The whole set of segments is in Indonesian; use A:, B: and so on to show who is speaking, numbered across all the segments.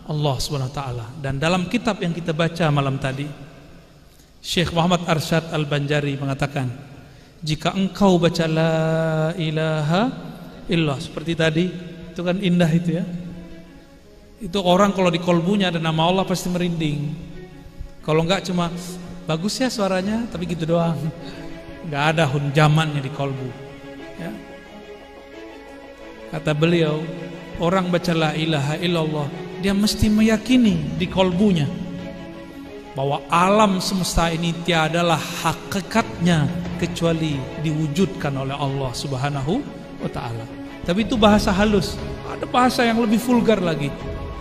A: Allah Subhanahu wa taala. Dan dalam kitab yang kita baca malam tadi, Syekh Muhammad Arsyad Al-Banjari mengatakan, jika engkau baca la ilaha illallah seperti tadi, itu kan indah itu ya. Itu orang kalau di kolbunya ada nama Allah pasti merinding. Kalau enggak cuma bagus ya suaranya, tapi gitu doang. Enggak ada hunjamannya di kolbu ya. Kata beliau, orang baca la ilaha illallah, dia mesti meyakini di kolbunya bahwa alam semesta ini tiadalah hakikatnya kecuali diwujudkan oleh Allah Subhanahu wa ta'ala. Tapi itu bahasa halus. Ada bahasa yang lebih vulgar lagi.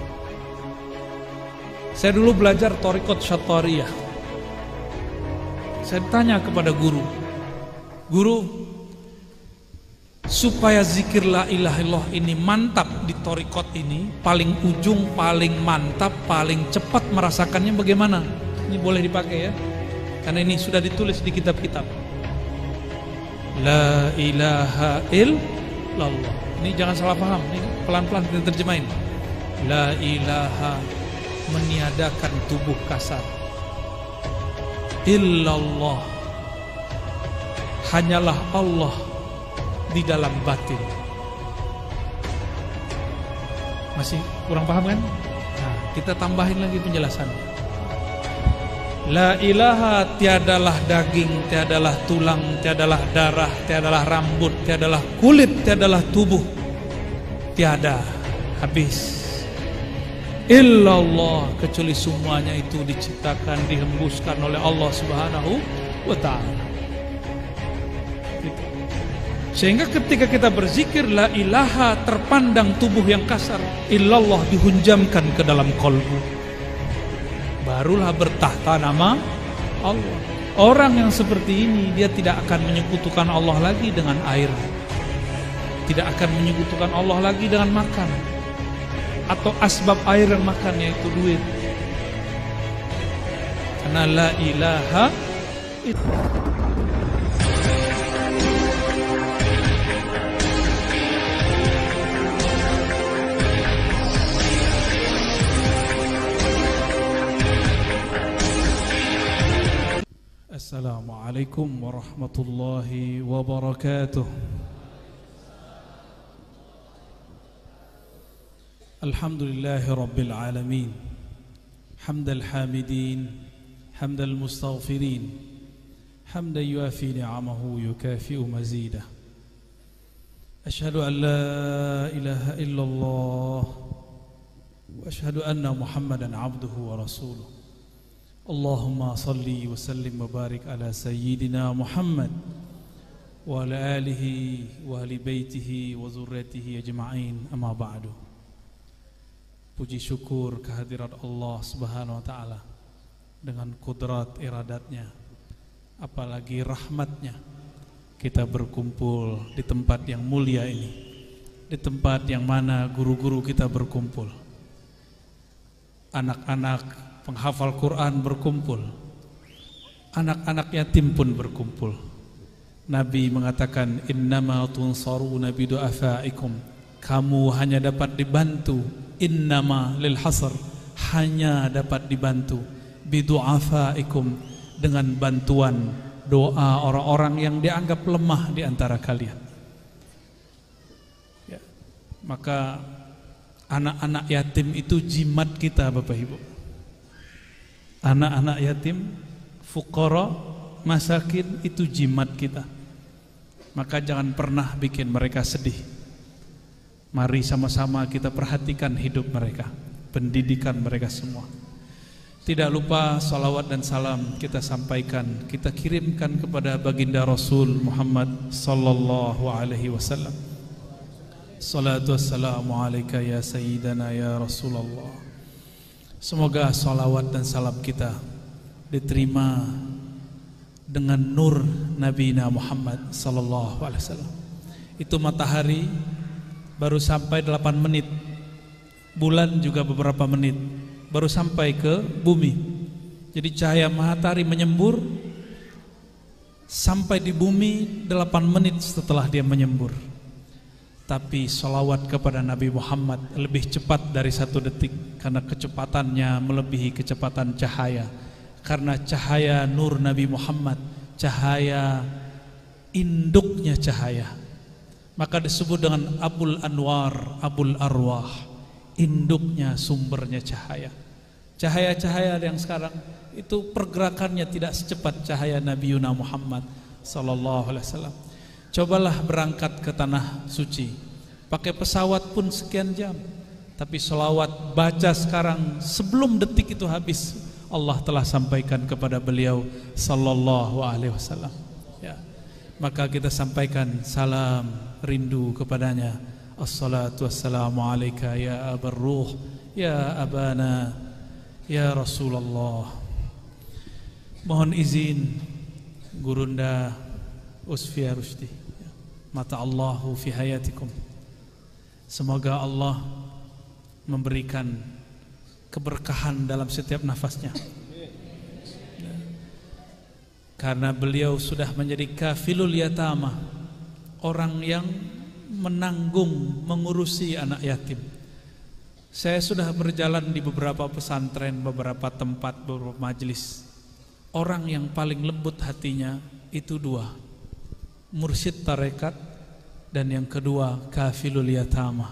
A: Saya dulu belajar Thariqat Syattariyah. Saya tanya kepada guru, supaya zikir la ilaha illallah ini mantap di thariqat ini, paling ujung, paling mantap, paling cepat merasakannya bagaimana? Ini boleh dipakai ya, karena ini sudah ditulis di kitab-kitab. La ilaha illallah. Ini jangan salah paham, ini pelan-pelan kita terjemahin. La ilaha, meniadakan tubuh kasar. Illallah, hanyalah Allah di dalam batin. Masih kurang paham kan? Nah, kita tambahin lagi penjelasannya. La ilaha, tiadalah daging, tiadalah tulang, tiadalah darah, tiadalah rambut, tiadalah kulit, tiadalah tubuh. Tiada, habis. Illallah, kecuali semuanya itu diciptakan, dihembuskan oleh Allah Subhanahu wa ta'ala. Sehingga ketika kita berzikir la ilaha, terpandang tubuh yang kasar, illallah dihunjamkan ke dalam kolbu, barulah bertahta nama Allah. Orang yang seperti ini, dia tidak akan menyekutukan Allah lagi dengan air, tidak akan menyekutukan Allah lagi dengan makan, atau asbab air yang makan, yaitu duit. Karena la ilaha itu. Assalamualaikum warahmatullahi wabarakatuh. Alhamdulillahi rabbil alamin, hamdal hamidin, hamdal mustaghfirin, hamdan yuafi ni'amahu yukafi'u mazidah. Ashhadu an la ilaha illallah wa ashhadu anna Muhammadan abduhu wa rasuluh. Allahumma salli wa sallim wa barik ala sayyidina Muhammad wa ala alihi wa ahli baitihi wa zurriyatihi ajma'in, amma ba'du. Puji syukur kehadirat Allah Subhanahu wa ta'ala dengan kudrat iradatnya, apalagi rahmatnya, kita berkumpul di tempat yang mulia ini, di tempat yang mana guru-guru kita berkumpul, anak-anak penghafal Quran berkumpul, anak-anak yatim pun berkumpul. Nabi mengatakan, innama tunsaruna bidu'afaikum, kamu hanya dapat dibantu, innama lil hasr, hanya dapat dibantu, bidu'afaikum, dengan bantuan doa orang-orang yang dianggap lemah di antara kalian ya. Maka anak-anak yatim itu jimat kita, Bapak Ibu. Anak-anak yatim, fuqara, masakin, itu jimat kita. Maka jangan pernah bikin mereka sedih. Mari sama-sama kita perhatikan hidup mereka, pendidikan mereka semua. Tidak lupa salawat dan salam kita sampaikan, kita kirimkan kepada baginda Rasul Muhammad sallallahu alaihi wasallam. Salatu wassalamu alaika ya sayyidana ya Rasulullah. Semoga salawat dan salam kita diterima dengan nur Nabi Muhammad sallallahu alaihi wasallam. Itu matahari baru sampai 8 menit, bulan juga beberapa menit, baru sampai ke bumi. Jadi cahaya matahari menyembur sampai di bumi 8 menit setelah dia menyembur. Tapi salawat kepada Nabi Muhammad lebih cepat dari 1 detik, karena kecepatannya melebihi kecepatan cahaya. Karena cahaya nur Nabi Muhammad, cahaya induknya cahaya, maka disebut dengan Abul Anwar, Abul Arwah, induknya, sumbernya cahaya. Cahaya-cahaya yang sekarang itu pergerakannya tidak secepat cahaya Nabi Muhammad sallallahu alaihi wasallam. Cobalah berangkat ke tanah suci, pakai pesawat pun sekian jam, tapi selawat baca sekarang sebelum detik itu habis, Allah telah sampaikan kepada beliau sallallahu alaihi wasallam. Ya. Maka kita sampaikan salam rindu kepadanya. Assalatu wassalamu alayka ya abar ruh, ya abana, ya Rasulullah. Mohon izin Gurunda Usfia Rusdi, mata Allahu fi hayatikum. Semoga Allah memberikan keberkahan dalam setiap nafasnya, karena beliau sudah menjadi kafilul yatama, orang yang menanggung, mengurusi anak yatim. Saya sudah berjalan di beberapa pesantren, beberapa tempat, beberapa majelis. Orang yang paling lembut hatinya itu 2, mursyid tarekat, dan yang kedua kafilul yatama,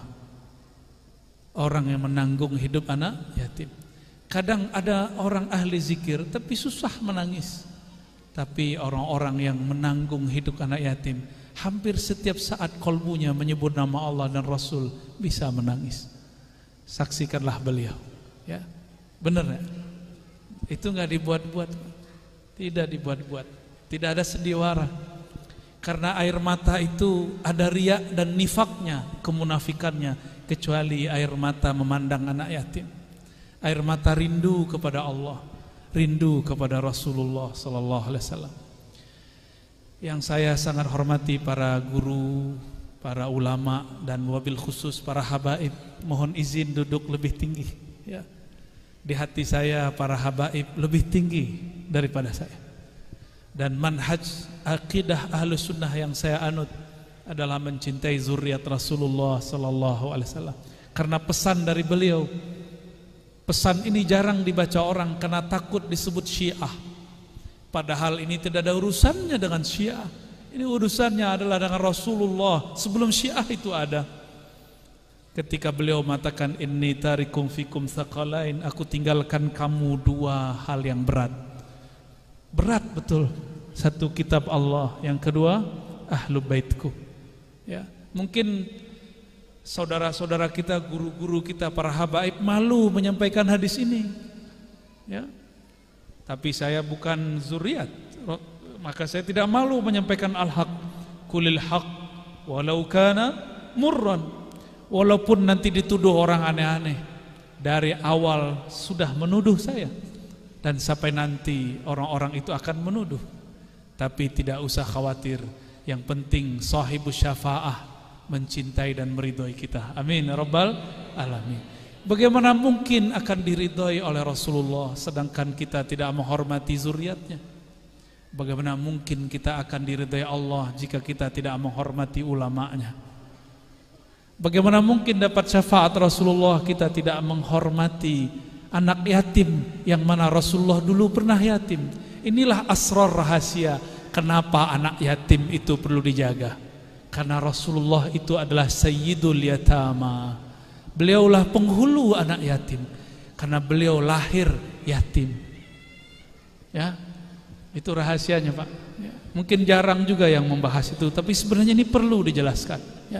A: orang yang menanggung hidup anak yatim. Kadang ada orang ahli zikir tapi susah menangis, tapi orang-orang yang menanggung hidup anak yatim hampir setiap saat kolbunya menyebut nama Allah dan Rasul bisa menangis. Saksikanlah beliau, ya, benar ya? Itu nggak dibuat-buat, tidak dibuat-buat, tidak ada sendiwara. Karena air mata itu ada riak dan nifaknya, kemunafikannya, kecuali air mata memandang anak yatim. Air mata rindu kepada Allah, rindu kepada Rasulullah sallallahu alaihi wasallam. Yang saya sangat hormati para guru, para ulama, dan wabil khusus para habaib, mohon izin duduk lebih tinggi, ya. Di hati saya para habaib lebih tinggi daripada saya. Dan manhaj akidah ahlus sunnah yang saya anut adalah mencintai zuriat Rasulullah sallallahu alaihi wasallam. Karena pesan dari beliau, pesan ini jarang dibaca orang karena takut disebut Syiah. Padahal ini tidak ada urusannya dengan Syiah. Ini urusannya adalah dengan Rasulullah sebelum Syiah itu ada. Ketika beliau mengatakan inni tarikum fikum tsaqalain, aku tinggalkan kamu 2 hal yang berat. Berat betul. Satu kitab Allah, yang kedua ahlu baitku. Ya, mungkin saudara-saudara kita, guru-guru kita, para habaib malu menyampaikan hadis ini. Ya. Tapi saya bukan zuriat, maka saya tidak malu menyampaikan al-haq. Qulil haq walau kana murran. Walaupun nanti dituduh orang aneh-aneh, dari awal sudah menuduh saya. Dan sampai nanti orang-orang itu akan menuduh. Tapi tidak usah khawatir. Yang penting sahibus syafa'ah mencintai dan meridhai kita. Amin rabbal alamin. Bagaimana mungkin akan diridhai oleh Rasulullah sedangkan kita tidak menghormati zuriatnya? Bagaimana mungkin kita akan diridhai Allah jika kita tidak menghormati ulamanya? Bagaimana mungkin dapat syafaat Rasulullah kita tidak menghormati anak yatim yang mana Rasulullah dulu pernah yatim? Inilah asrar rahasia kenapa anak yatim itu perlu dijaga. Karena Rasulullah itu adalah sayyidul yatama. Beliaulah penghulu anak yatim. Karena beliau lahir yatim. Ya, itu rahasianya Pak. Ya. Mungkin jarang juga yang membahas itu, tapi sebenarnya ini perlu dijelaskan. Ya.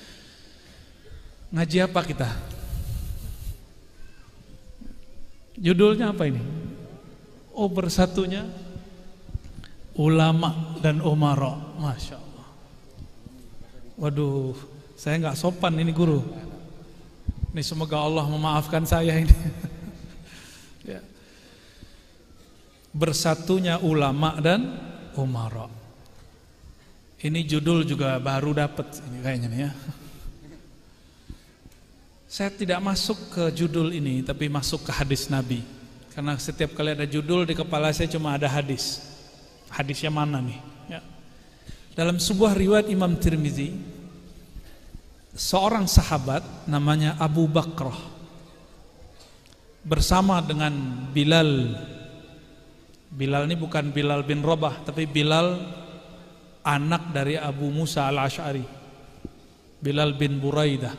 A: Ngaji apa kita? Judulnya apa ini? Oh, bersatunya ulama dan umara. Masya Allah. Waduh, saya nggak sopan ini guru. Ini semoga Allah memaafkan saya ini. Ya. Bersatunya ulama dan umara. Ini judul juga baru dapat ini kayaknya nih ya. Saya tidak masuk ke judul ini, tapi masuk ke hadis Nabi. Karena setiap kali ada judul di kepala saya cuma ada hadis. Hadisnya mana nih? Ya. Dalam sebuah riwayat Imam Tirmizi, seorang sahabat namanya Abu Bakrah bersama dengan Bilal. Bilal ini bukan Bilal bin Rabah, tapi Bilal anak dari Abu Musa al-Ash'ari, Bilal bin Buraidah.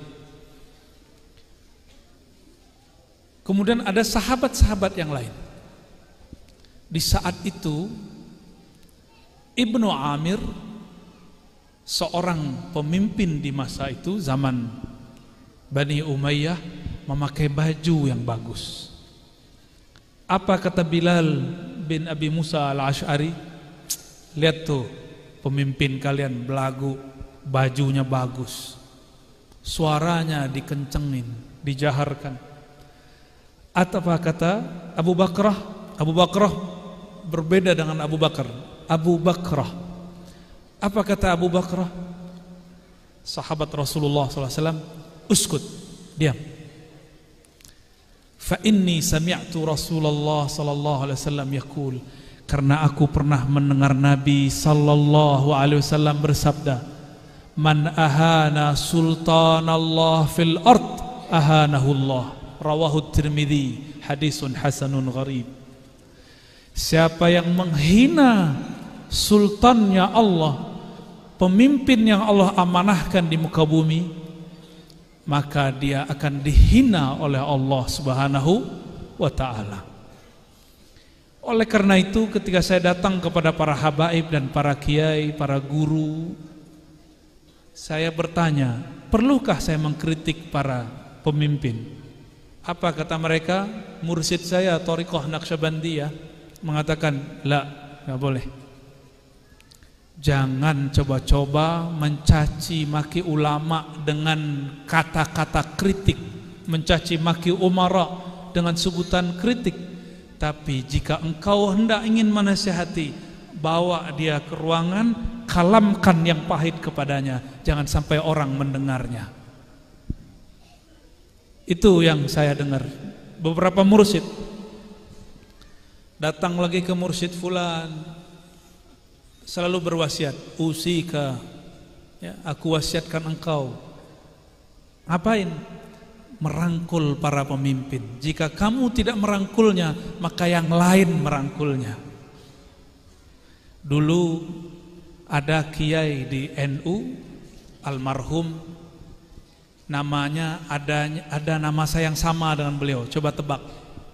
A: Kemudian ada sahabat-sahabat yang lain. Di saat itu Ibnu Amir, seorang pemimpin di masa itu, zaman Bani Umayyah, memakai baju yang bagus. Apa kata Bilal bin Abi Musa al-Ash'ari? Lihat tuh, pemimpin kalian belagu, bajunya bagus, suaranya dikencengin, dijaharkan. Atau apa kata Abu Bakrah? Abu Bakrah berbeda dengan Abu Bakar. Abu Bakrah, apa kata Abu Bakrah? Sahabat Rasulullah SAW, uskut, diam. Fa inni sami'tu Rasulullah sallallahu alaihi wasallam yaqul, karena aku pernah mendengar Nabi sallallahu alaihi wasallam bersabda, man ahana sultanallah fil ard ahanahullah, rawahu Tirmidzi, hadisun hasanun gharib. Siapa yang menghina sultannya Allah, pemimpin yang Allah amanahkan di muka bumi, maka dia akan dihina oleh Allah Subhanahu wa ta'ala. Oleh karena itu, ketika saya datang kepada para habaib dan para kiai, para guru, saya bertanya, perlukah saya mengkritik para pemimpin? Apa kata mereka? Mursyid saya Thariqah Naqsyabandiyah mengatakan, la, enggak boleh. Jangan coba-coba mencaci maki ulama dengan kata-kata kritik, mencaci maki umara dengan sebutan kritik. Tapi jika engkau hendak ingin menasihati, bawa dia ke ruangan, kalamkan yang pahit kepadanya, jangan sampai orang mendengarnya. Itu yang saya dengar. Beberapa mursyid datang lagi ke mursyid fulan, selalu berwasiat, usika, ya, aku wasiatkan engkau. Ngapain? Merangkul para pemimpin. Jika kamu tidak merangkulnya, maka yang lain merangkulnya. Dulu ada kiai di NU, almarhum, namanya ada nama saya yang sama dengan beliau. Coba tebak.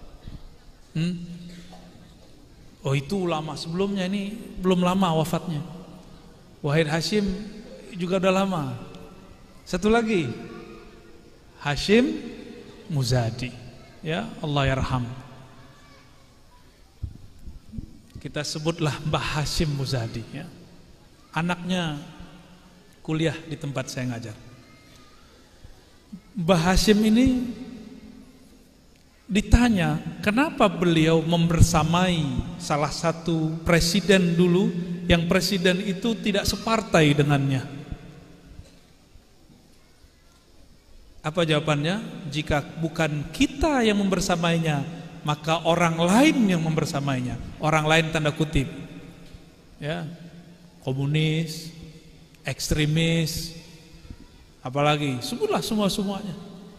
A: Oh, itu ulama sebelumnya, ini belum lama wafatnya. Wahid Hashim juga udah lama. Satu lagi, Hashim Muzadi, ya, Allah yarham. Kita sebutlah Mbah Hashim Muzadi, ya. Anaknya kuliah di tempat saya ngajar. Mbah Hashim ini ditanya, kenapa beliau membersamai salah satu presiden dulu, yang presiden itu tidak separtai dengannya. Apa jawabannya? Jika bukan kita yang membersamainya, maka orang lain yang membersamainya. Orang lain tanda kutip, ya, komunis, ekstremis, apalagi, sebutlah semuanya.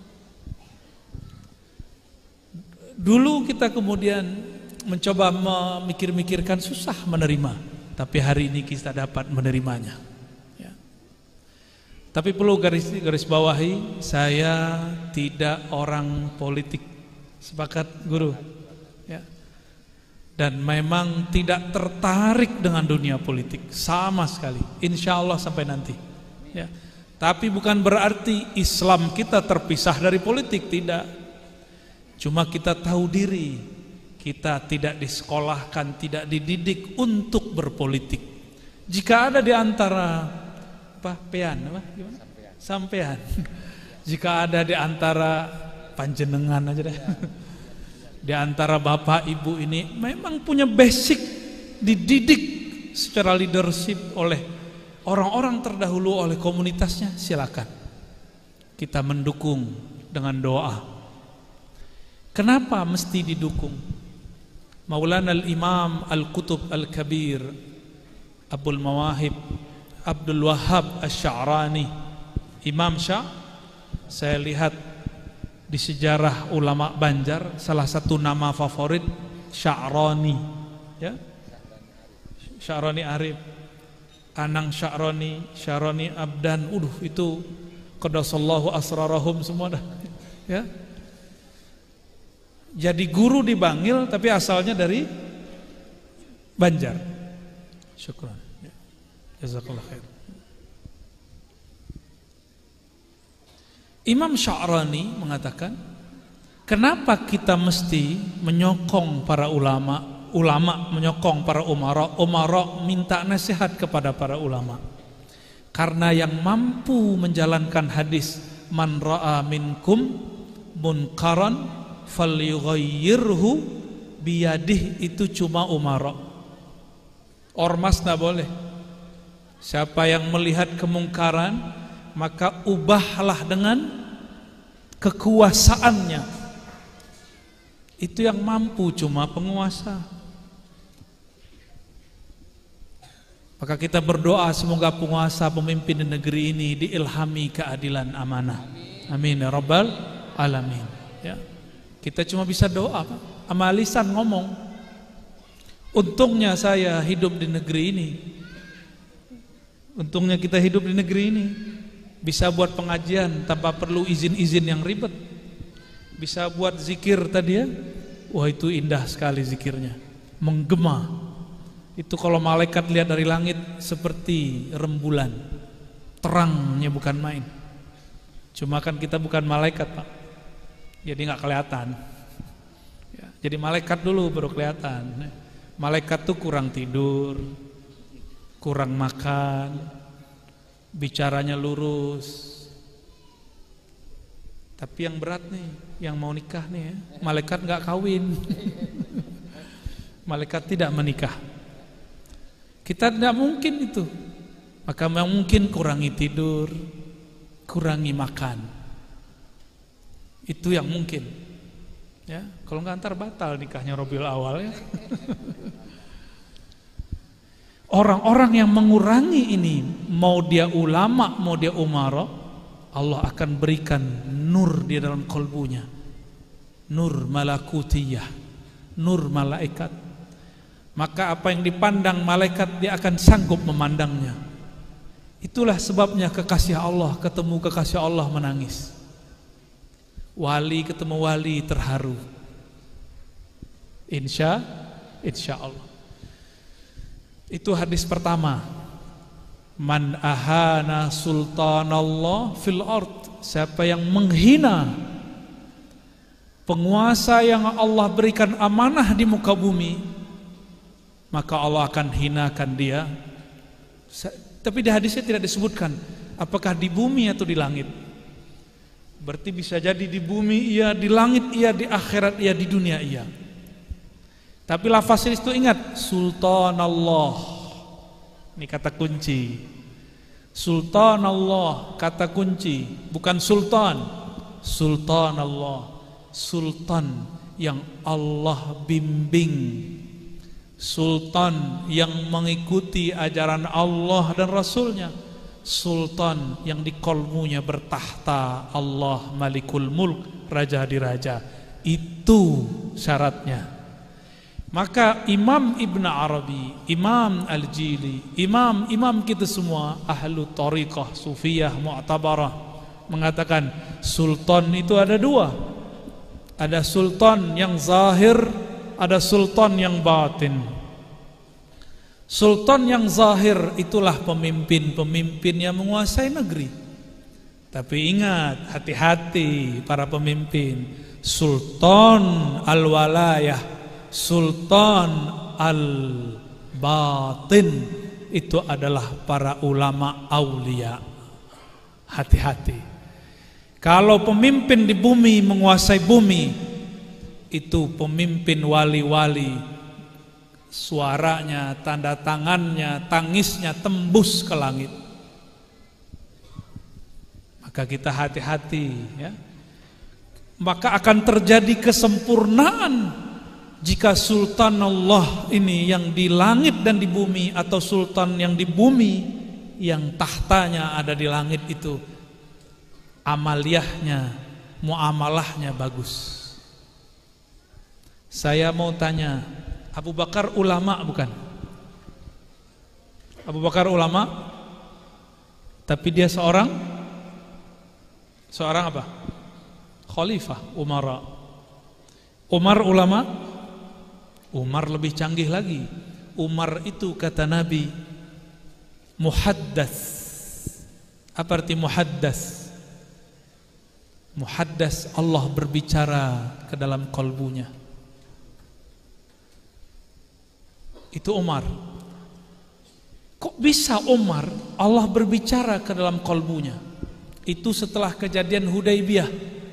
A: Dulu kita kemudian mencoba memikir-mikirkan, susah menerima, tapi hari ini kita dapat menerimanya, ya. Tapi perlu garis bawahi, saya tidak orang politik, sepakat guru, ya. Dan memang tidak tertarik dengan dunia politik sama sekali, insya Allah sampai nanti, ya. Tapi bukan berarti Islam kita terpisah dari politik, tidak. Cuma kita tahu diri, kita tidak disekolahkan, tidak dididik untuk berpolitik. Jika ada di antara sampean. Jika ada di antara panjenengan aja deh, di antara bapak ibu ini memang punya basic, dididik secara leadership oleh orang-orang terdahulu, oleh komunitasnya, silakan. Kita mendukung dengan doa. Kenapa mesti didukung? Maulana al-Imam Al-Qutub Al-Kabir Abul Mawahib Abdul Wahhab Asy-Sya'rani Imam saya lihat di sejarah ulama Banjar salah satu nama favorit Sya'rani, ya. Sya'rani Arif, Anang Sya'rani Abdan. Itu qadasallahu asrarahum semua dah, ya. Jadi guru di Bangil tapi asalnya dari Banjar. Syukran. Jazakallah khair. Imam Sya'rani mengatakan, kenapa kita mesti menyokong para ulama menyokong para umara minta nasihat kepada para ulama? Karena yang mampu menjalankan hadis man ra'a minkum munkaran falyughayyirhu biyadih itu cuma umara. Ormas tidak boleh. Siapa yang melihat kemungkaran maka ubahlah dengan kekuasaannya. Itu yang mampu cuma penguasa. Maka kita berdoa semoga penguasa pemimpin di negeri ini diilhami keadilan amanah. Amin ya rabbal alamin, ya. Kita cuma bisa doa, Pak. Sama lisan ngomong. Untungnya saya hidup di negeri ini. Untungnya kita hidup di negeri ini. Bisa buat pengajian tanpa perlu izin-izin yang ribet. Bisa buat zikir tadi, ya. Wah, itu indah sekali zikirnya. Menggema. Itu kalau malaikat lihat dari langit seperti rembulan. Terangnya bukan main. Cuma kan kita bukan malaikat, Pak. Jadi nggak kelihatan. Ya, jadi malaikat dulu baru kelihatan. Malaikat tuh kurang tidur, kurang makan, bicaranya lurus. Tapi yang berat nih, yang mau nikah nih, ya. Malaikat nggak kawin. Malaikat tidak menikah. Kita tidak mungkin itu. Maka mungkin kurangi tidur, kurangi makan. Itu yang mungkin. Ya, kalau nggak ntar batal nikahnya Rabiul Awal, ya. Orang-orang yang mengurangi ini, mau dia ulama, mau dia umara, Allah akan berikan nur di dalam kolbunya. Nur malakutiyah, nur malaikat. Maka apa yang dipandang malaikat dia akan sanggup memandangnya. Itulah sebabnya kekasih Allah ketemu kekasih Allah menangis. Wali ketemu wali terharu. Insya Allah. Itu hadis pertama. Man ahana sultanallah fil ard. Siapa yang menghina penguasa yang Allah berikan amanah di muka bumi, maka Allah akan hinakan dia. Tapi di hadisnya tidak disebutkan apakah di bumi atau di langit. Berarti bisa jadi di bumi iya, di langit iya, di akhirat iya, di dunia iya. Tapi lafaz itu ingat, Sultanallah. Ini kata kunci. Sultanallah kata kunci, bukan sultan. Sultanallah, sultan yang Allah bimbing, sultan yang mengikuti ajaran Allah dan Rasulnya, sultan yang di kolmunya bertahta Allah Malikul Mulk, Raja di Raja. Itu syaratnya. Maka Imam Ibn Arabi, Imam Al-Jili, imam kita semua ahlu tariqah, sufiyah, mu'tabarah, mengatakan sultan itu ada dua. Ada sultan yang zahir, ada sultan yang batin. Sultan yang zahir itulah pemimpin-pemimpin yang menguasai negeri. Tapi ingat, hati-hati para pemimpin. Sultan al-walayah, sultan al-batin itu adalah para ulama aulia. Hati-hati. Kalau pemimpin di bumi menguasai bumi, itu pemimpin wali-wali. Suaranya, tanda tangannya, tangisnya tembus ke langit. Maka kita hati-hati, ya. Maka akan terjadi kesempurnaan jika sultan Allah ini yang di langit dan di bumi, atau sultan yang di bumi yang tahtanya ada di langit itu amaliyahnya, muamalahnya bagus. Saya mau tanya, Abu Bakar ulama bukan? Abu Bakar ulama, tapi dia seorang apa? Khalifah, umara. Umar ulama? Umar lebih canggih lagi. Umar itu kata Nabi muhaddas. Apa arti muhaddas? Muhaddas, Allah berbicara ke dalam kalbunya. Itu Umar. Kok bisa Umar Allah berbicara ke dalam kalbunya? Itu setelah kejadian Hudaybiyah.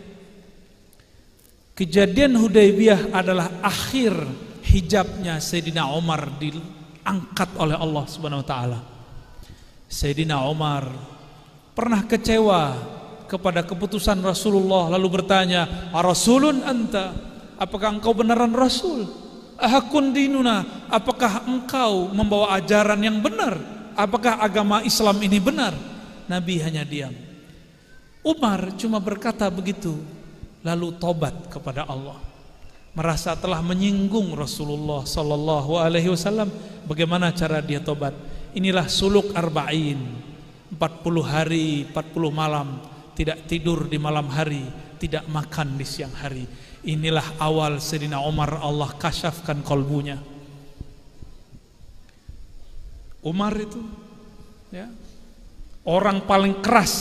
A: Kejadian Hudaybiyah adalah akhir hijabnya Sayyidina Umar diangkat oleh Allah Subhanahu wa taala. Sayyidina Umar pernah kecewa kepada keputusan Rasulullah, lalu bertanya, "Arasulun anta? Apakah engkau beneran rasul? Ahakun dinuna, apakah engkau membawa ajaran yang benar? Apakah agama Islam ini benar?" Nabi hanya diam. Umar cuma berkata begitu, lalu tobat kepada Allah. Merasa telah menyinggung Rasulullah sallallahu alaihi wasallam. Bagaimana cara dia tobat? Inilah suluk arba'in, 40 hari 40 malam, tidak tidur di malam hari, tidak makan di siang hari. Inilah awal Sayyidina Umar Allah kasyafkan kalbunya. Umar itu ya, orang paling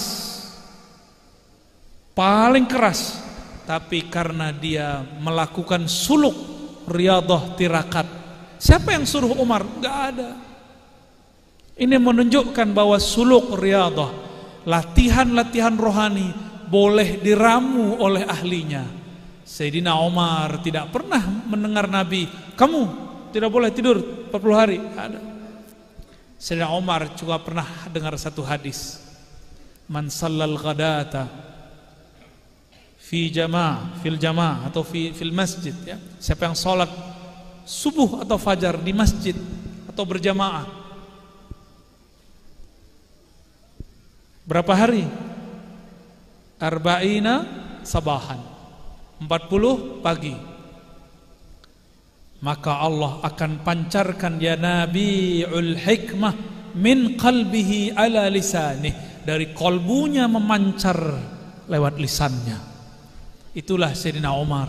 A: keras, tapi karena dia melakukan suluk riyadhah tirakat. Siapa yang suruh Umar? Enggak ada. Ini menunjukkan bahwa suluk riyadhah, latihan-latihan rohani, boleh diramu oleh ahlinya. Sayyidina Umar tidak pernah mendengar Nabi, "Kamu tidak boleh tidur 40 hari." Ada. Sayyidina Umar juga pernah dengar satu hadis, "Man shallal ghadata fil jamaah atau fil masjid," ya. Siapa yang sholat subuh atau fajar di masjid atau berjamaah, berapa hari? Arba'ina sabahan, 40 pagi, maka Allah akan pancarkan ya nabiul hikmah min qalbihi ala lisanih, dari kalbunya memancar lewat lisannya. Itulah Sayyidina Umar.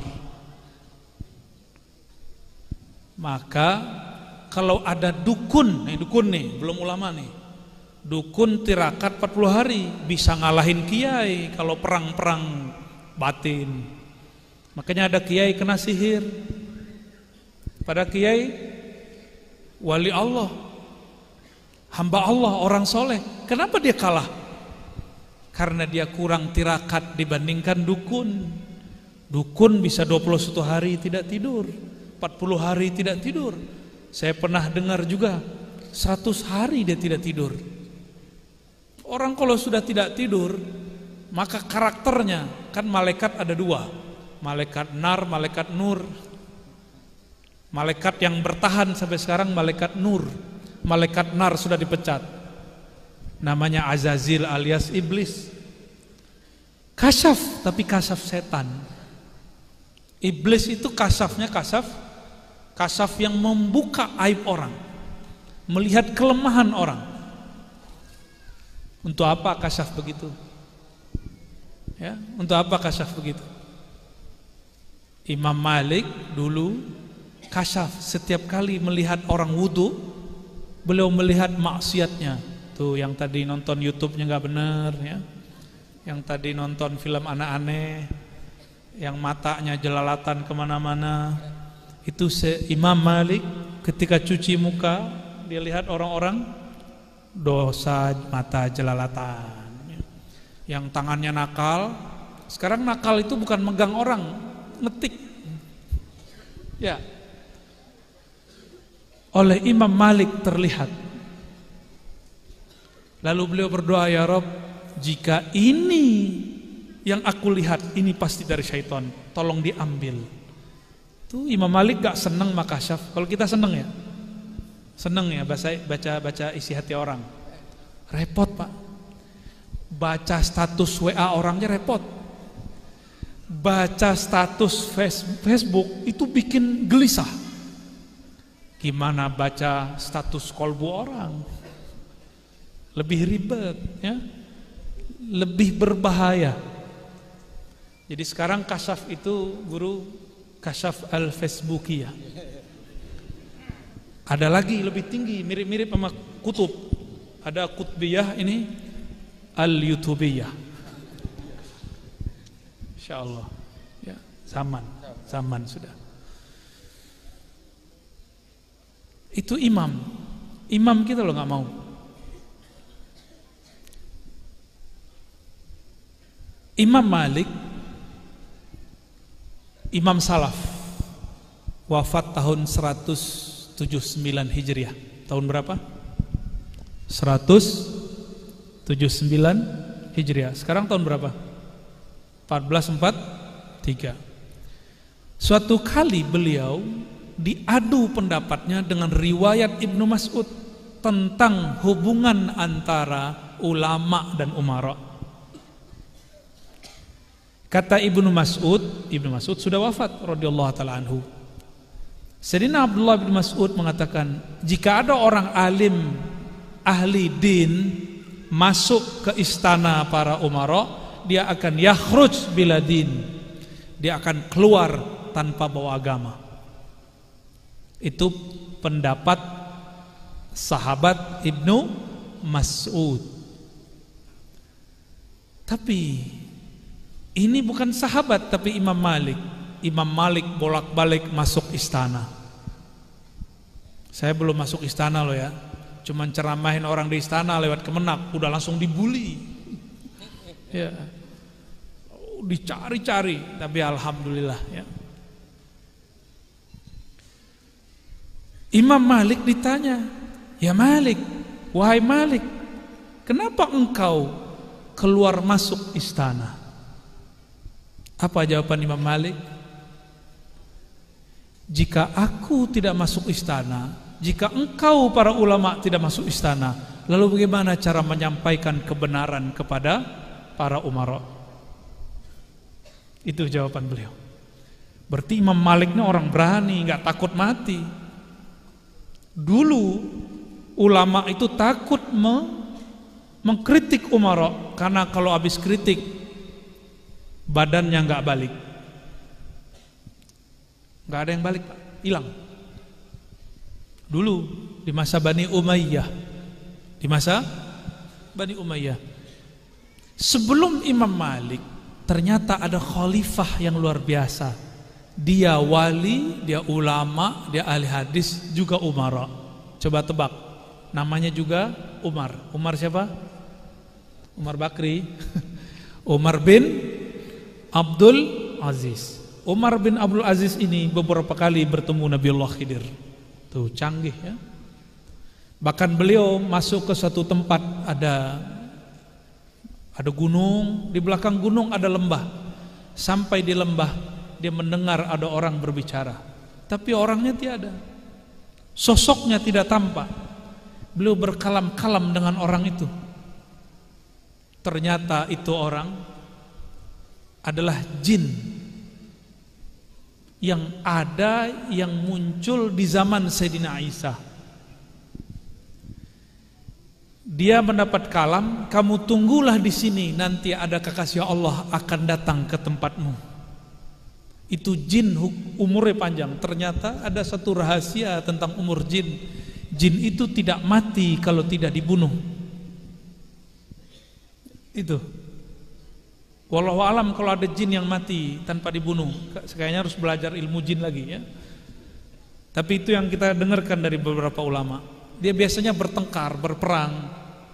A: Maka kalau ada dukun nih, belum ulama nih, dukun tirakat 40 hari bisa ngalahin kiai kalau perang-perang batin. Makanya ada kiai kena sihir, pada kiai wali Allah, hamba Allah, orang soleh. Kenapa dia kalah? Karena dia kurang tirakat dibandingkan dukun. Dukun bisa 21 hari tidak tidur, 40 hari tidak tidur. Saya pernah dengar juga 100 hari dia tidak tidur. Orang kalau sudah tidak tidur, maka karakternya, kan malaikat ada 2, malaikat nar, malaikat nur. Malaikat yang bertahan sampai sekarang malaikat nur. Malaikat nar sudah dipecat, namanya Azazil alias iblis. Kasyaf, tapi kasyaf setan. Iblis itu kasyafnya kasyaf yang membuka aib orang, melihat kelemahan orang. Untuk apa kasyaf begitu? Ya, untuk apa kasyaf begitu? Imam Malik dulu kasyaf, setiap kali melihat orang wudu, beliau melihat maksiatnya. Tuh yang tadi nonton YouTube-nya nggak benar, ya. Yang tadi nonton film aneh-aneh, yang matanya jelalatan kemana-mana. Itu Imam Malik ketika cuci muka, dia lihat orang-orang dosa mata jelalatan. Yang tangannya nakal, sekarang nakal itu bukan megang orang, ngetik. Ya. Oleh Imam Malik terlihat. Lalu beliau berdoa, ya Rabb, jika ini yang aku lihat, ini pasti dari syaitan, tolong diambil. Tuh Imam Malik gak seneng makasyaf. Kalau kita seneng ya, seneng ya baca isi hati orang. Repot Pak. Baca status WA orangnya repot. Baca status Facebook itu bikin gelisah. Gimana baca status kolbu orang? Lebih ribet, ya, lebih berbahaya. Jadi sekarang kasyaf itu guru kasyaf al-Facebookiyah. Ada lagi lebih tinggi, mirip-mirip sama kutub. Ada kutbiyah, ini al-YouTubiyah. Insyaallah. Ya, zaman sudah. Itu imam kita loh nggak mau. Imam Malik, imam salaf, wafat tahun 179 Hijriah. Tahun berapa? 179 Hijriah. Sekarang tahun berapa? 1443. Suatu kali beliau diadu pendapatnya dengan riwayat Ibnu Mas'ud tentang hubungan antara ulama dan umara. Kata Ibnu Mas'ud sudah wafat radhiyallahu taala anhu. Sayyidina Abdullah bin Mas'ud mengatakan, jika ada orang alim ahli din masuk ke istana para umara, dia akan yakhruj bila din. Dia akan keluar tanpa bawa agama. Itu pendapat sahabat Ibnu Mas'ud. Tapi ini bukan sahabat, tapi Imam Malik. Imam Malik bolak-balik masuk istana. Saya belum masuk istana loh ya. Cuman ceramahin orang di istana lewat Kemenak, udah langsung dibully. Ya. Dicari-cari, tapi alhamdulillah ya. Imam Malik ditanya, "Ya Malik, wahai Malik, kenapa engkau keluar masuk istana?" Apa jawaban Imam Malik? Jika aku tidak masuk istana, jika engkau para ulama tidak masuk istana, lalu bagaimana cara menyampaikan kebenaran kepada para umara? Itu jawaban beliau. Berarti Imam Malik ini orang berani, nggak takut mati. Dulu ulama itu takut mengkritik umara, karena kalau habis kritik badannya nggak balik, nggak ada yang balik Pak, hilang. Dulu di masa Bani Umayyah, sebelum Imam Malik ternyata ada khalifah yang luar biasa. Dia wali, dia ulama, dia ahli hadis, juga umara. Coba tebak, namanya juga Umar. Umar siapa? Umar Bakri. Umar bin Abdul Aziz. Umar bin Abdul Aziz ini beberapa kali bertemu Nabiullah Khidir. Tuh canggih ya. Bahkan beliau masuk ke suatu tempat, ada gunung, di belakang gunung ada lembah. Sampai di lembah dia mendengar ada orang berbicara, tapi orangnya tiada, sosoknya tidak tampak. Beliau berkalam-kalam dengan orang itu. Ternyata itu orang adalah jin yang muncul di zaman Sayyidina Isa. Dia mendapat kalam, kamu tunggulah di sini, nanti ada kekasih Allah akan datang ke tempatmu. Itu jin umurnya panjang. Ternyata ada satu rahasia tentang umur jin. Jin itu tidak mati kalau tidak dibunuh. Itu. Wallahu alam kalau ada jin yang mati tanpa dibunuh, kayaknya harus belajar ilmu jin lagi ya. Tapi itu yang kita dengarkan dari beberapa ulama. Dia biasanya bertengkar, berperang.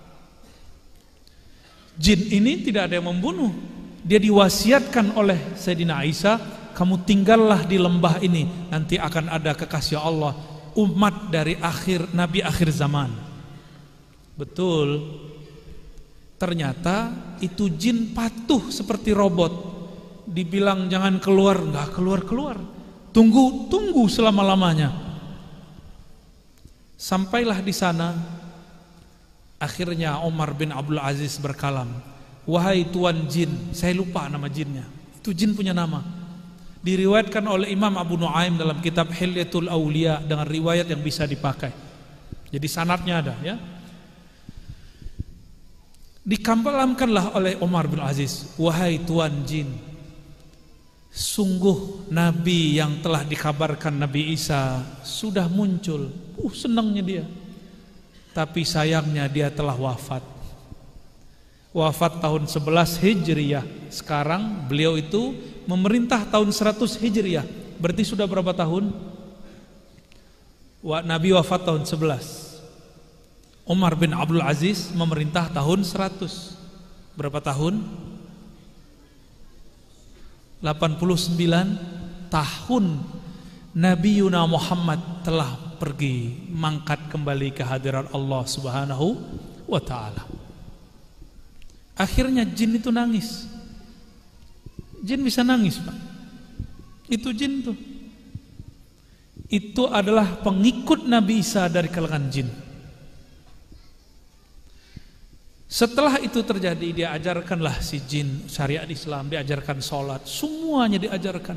A: Jin ini tidak ada yang membunuh. Dia diwasiatkan oleh Sayyidina Isa, kamu tinggallah di lembah ini, nanti akan ada kekasih Allah, umat dari Nabi akhir zaman. Betul. Ternyata itu jin patuh seperti robot. Dibilang jangan keluar, enggak keluar-keluar. Tunggu selama-lamanya. Sampailah di sana. Akhirnya Umar bin Abdul Aziz berkalam, wahai tuan jin, saya lupa nama jinnya. Itu jin punya nama. Diriwayatkan oleh Imam Abu Nuaim dalam kitab Hilyatul Auliya dengan riwayat yang bisa dipakai. Jadi sanadnya ada ya. Dikalamkanlah oleh Umar bin Aziz, wahai tuan jin, sungguh Nabi yang telah dikabarkan Nabi Isa sudah muncul. Senangnya dia. Tapi sayangnya dia telah wafat. Wafat tahun 11 Hijriah. Sekarang beliau itu memerintah tahun 100 Hijriah. Berarti sudah berapa tahun? Nabi wafat tahun 11. Umar bin Abdul Aziz memerintah tahun 100. Berapa tahun? 89 tahun Nabi Yuna Muhammad telah pergi mangkat kembali ke hadirat Allah Subhanahu wa ta'ala. Akhirnya jin itu nangis. Jin bisa nangis, Pak. Itu jin tuh. Itu adalah pengikut Nabi Isa dari kalangan jin. Setelah itu terjadi, dia ajarkanlah si jin syariat Islam, diajarkan sholat, semuanya diajarkan.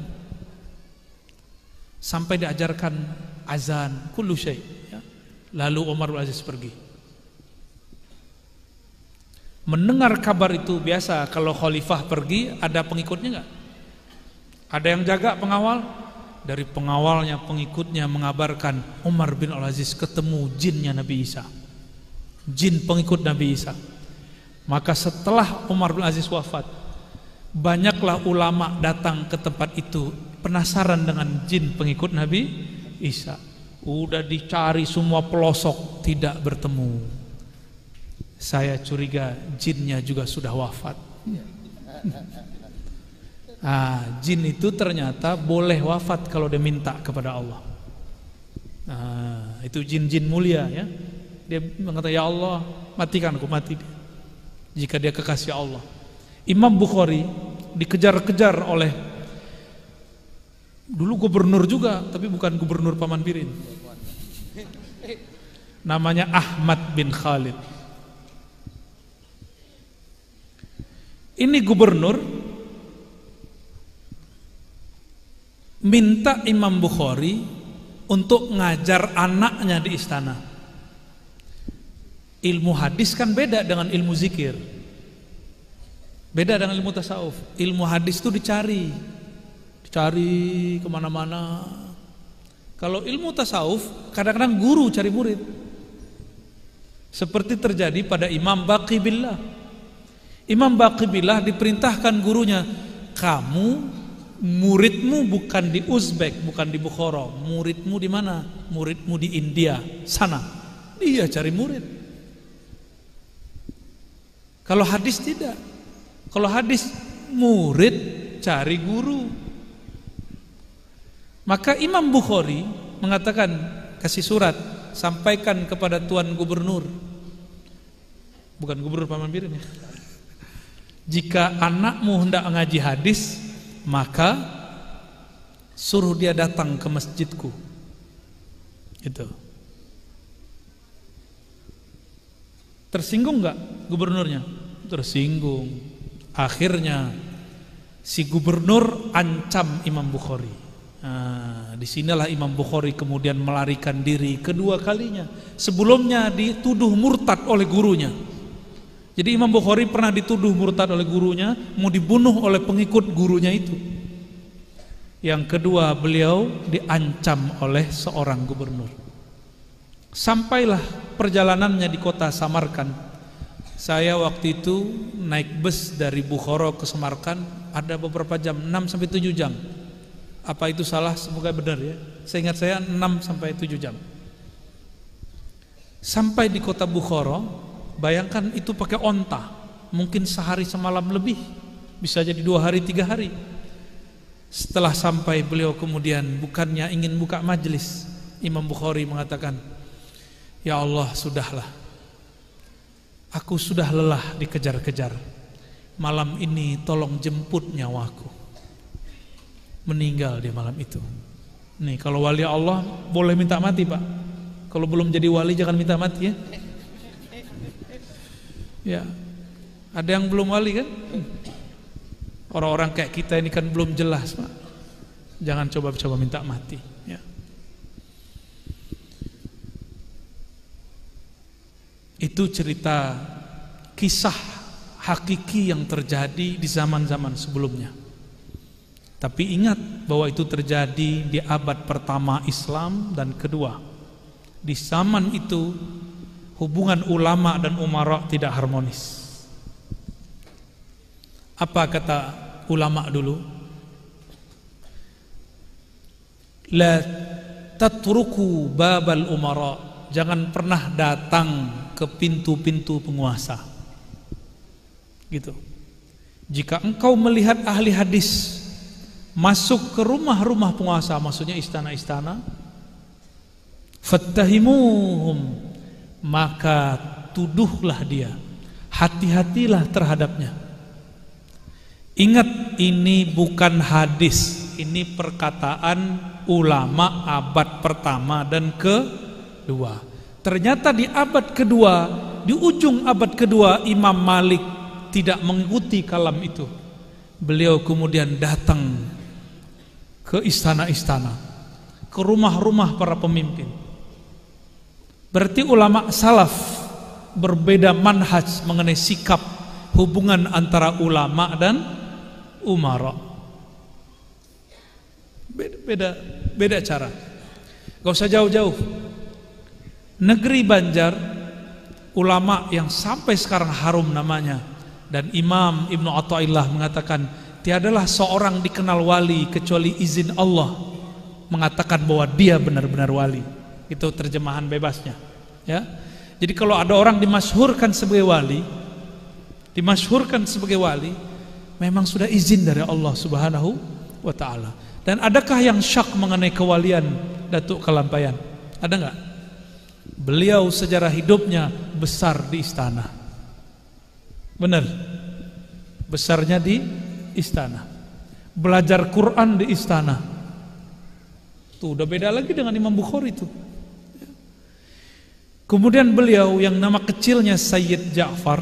A: Sampai diajarkan azan, kullu syai. Ya. Lalu Umar bin Aziz pergi. Mendengar kabar itu biasa, kalau khalifah pergi ada pengikutnya enggak? Ada yang jaga pengawal? Dari pengawalnya, pengikutnya mengabarkan Umar bin Al-Aziz ketemu jinnya Nabi Isa. Jin pengikut Nabi Isa. Maka setelah Umar bin Aziz wafat, banyaklah ulama datang ke tempat itu penasaran dengan jin pengikut Nabi Isa. Udah dicari semua pelosok, tidak bertemu. Saya curiga jinnya juga sudah wafat. Jin itu ternyata boleh wafat kalau dia minta kepada Allah. Itu jin-jin mulia ya. Dia mengatakan, ya Allah, matikan aku, mati dia. Jika dia kekasih Allah. Imam Bukhari dikejar-kejar oleh dulu gubernur juga, tapi bukan gubernur Paman Birin. Namanya Ahmad bin Khalid. Ini gubernur minta Imam Bukhari untuk ngajar anaknya di istana. Ilmu hadis kan beda dengan ilmu zikir, beda dengan ilmu tasawuf. Ilmu hadis itu dicari kemana-mana. Kalau ilmu tasawuf kadang-kadang guru cari murid. Seperti terjadi pada Imam Baqi Billah. Imam Baqi Billah diperintahkan gurunya, kamu muridmu bukan di Uzbek, bukan di Bukhara, muridmu di mana? Muridmu di India sana. Dia cari murid. Kalau hadis tidak. Kalau hadis murid cari guru. Maka Imam Bukhari mengatakan, kasih surat, sampaikan kepada Tuan Gubernur. Bukan Gubernur Paman Birin ya. Jika anakmu hendak ngaji hadis, maka suruh dia datang ke masjidku. Itu. Tersinggung enggak gubernurnya? Tersinggung. Akhirnya si gubernur ancam Imam Bukhari. Disinilah Imam Bukhari kemudian melarikan diri kedua kalinya. Sebelumnya dituduh murtad oleh gurunya. Jadi Imam Bukhari pernah dituduh murtad oleh gurunya, mau dibunuh oleh pengikut gurunya itu. Yang kedua, beliau diancam oleh seorang gubernur. Sampailah perjalanannya di kota Samarkand. Saya waktu itu naik bus dari Bukhara ke Samarkand ada beberapa jam, 6-7 jam. Apa itu salah? Semoga benar ya. Seingat saya 6-7 jam. Sampai di kota Bukhara, bayangkan itu pakai onta, mungkin sehari semalam lebih, bisa jadi 2 hari 3 hari. Setelah sampai beliau kemudian bukannya ingin buka majelis, Imam Bukhari mengatakan, ya Allah, sudahlah, aku sudah lelah dikejar-kejar. Malam ini tolong jemput nyawaku. Meninggal dia malam itu. Nih, kalau wali Allah boleh minta mati, Pak. Kalau belum jadi wali jangan minta mati ya. Ya. Ada yang belum wali kan? Orang-orang kayak kita ini kan belum jelas, Pak. Jangan coba-coba minta mati, ya. Itu cerita kisah hakiki yang terjadi di zaman-zaman sebelumnya. Tapi ingat bahwa itu terjadi di abad pertama Islam dan kedua. Di zaman itu hubungan ulama dan umara tidak harmonis. Apa kata ulama dulu? La tatruku babal umara. Jangan pernah datang ke pintu-pintu penguasa. Gitu. Jika engkau melihat ahli hadis masuk ke rumah-rumah penguasa, maksudnya istana-istana, fattahimuhum, maka tuduhlah dia, hati-hatilah terhadapnya. Ingat, ini bukan hadis, ini perkataan ulama abad pertama dan kedua. Ternyata di abad kedua, di ujung abad kedua, Imam Malik tidak mengikuti kalam itu. Beliau kemudian datang ke istana-istana, ke rumah-rumah para pemimpin. Berarti ulama salaf berbeda manhaj mengenai sikap hubungan antara ulama dan umara. Beda cara. Gak usah jauh-jauh. Negeri Banjar, ulama yang sampai sekarang harum namanya, dan Imam Ibnu Athaillah mengatakan tiadalah seorang dikenal wali kecuali izin Allah mengatakan bahwa dia benar-benar wali. Itu terjemahan bebasnya, ya. Jadi kalau ada orang dimasyhurkan sebagai wali, memang sudah izin dari Allah Subhanahu wa taala. Dan adakah yang syak mengenai kewalian Datuk Kalampayan? Ada enggak? Beliau sejarah hidupnya besar di istana. Benar. Besarnya di istana. Belajar Quran di istana. Tuh udah beda lagi dengan Imam Bukhari itu. Kemudian beliau yang nama kecilnya Sayyid Ja'far.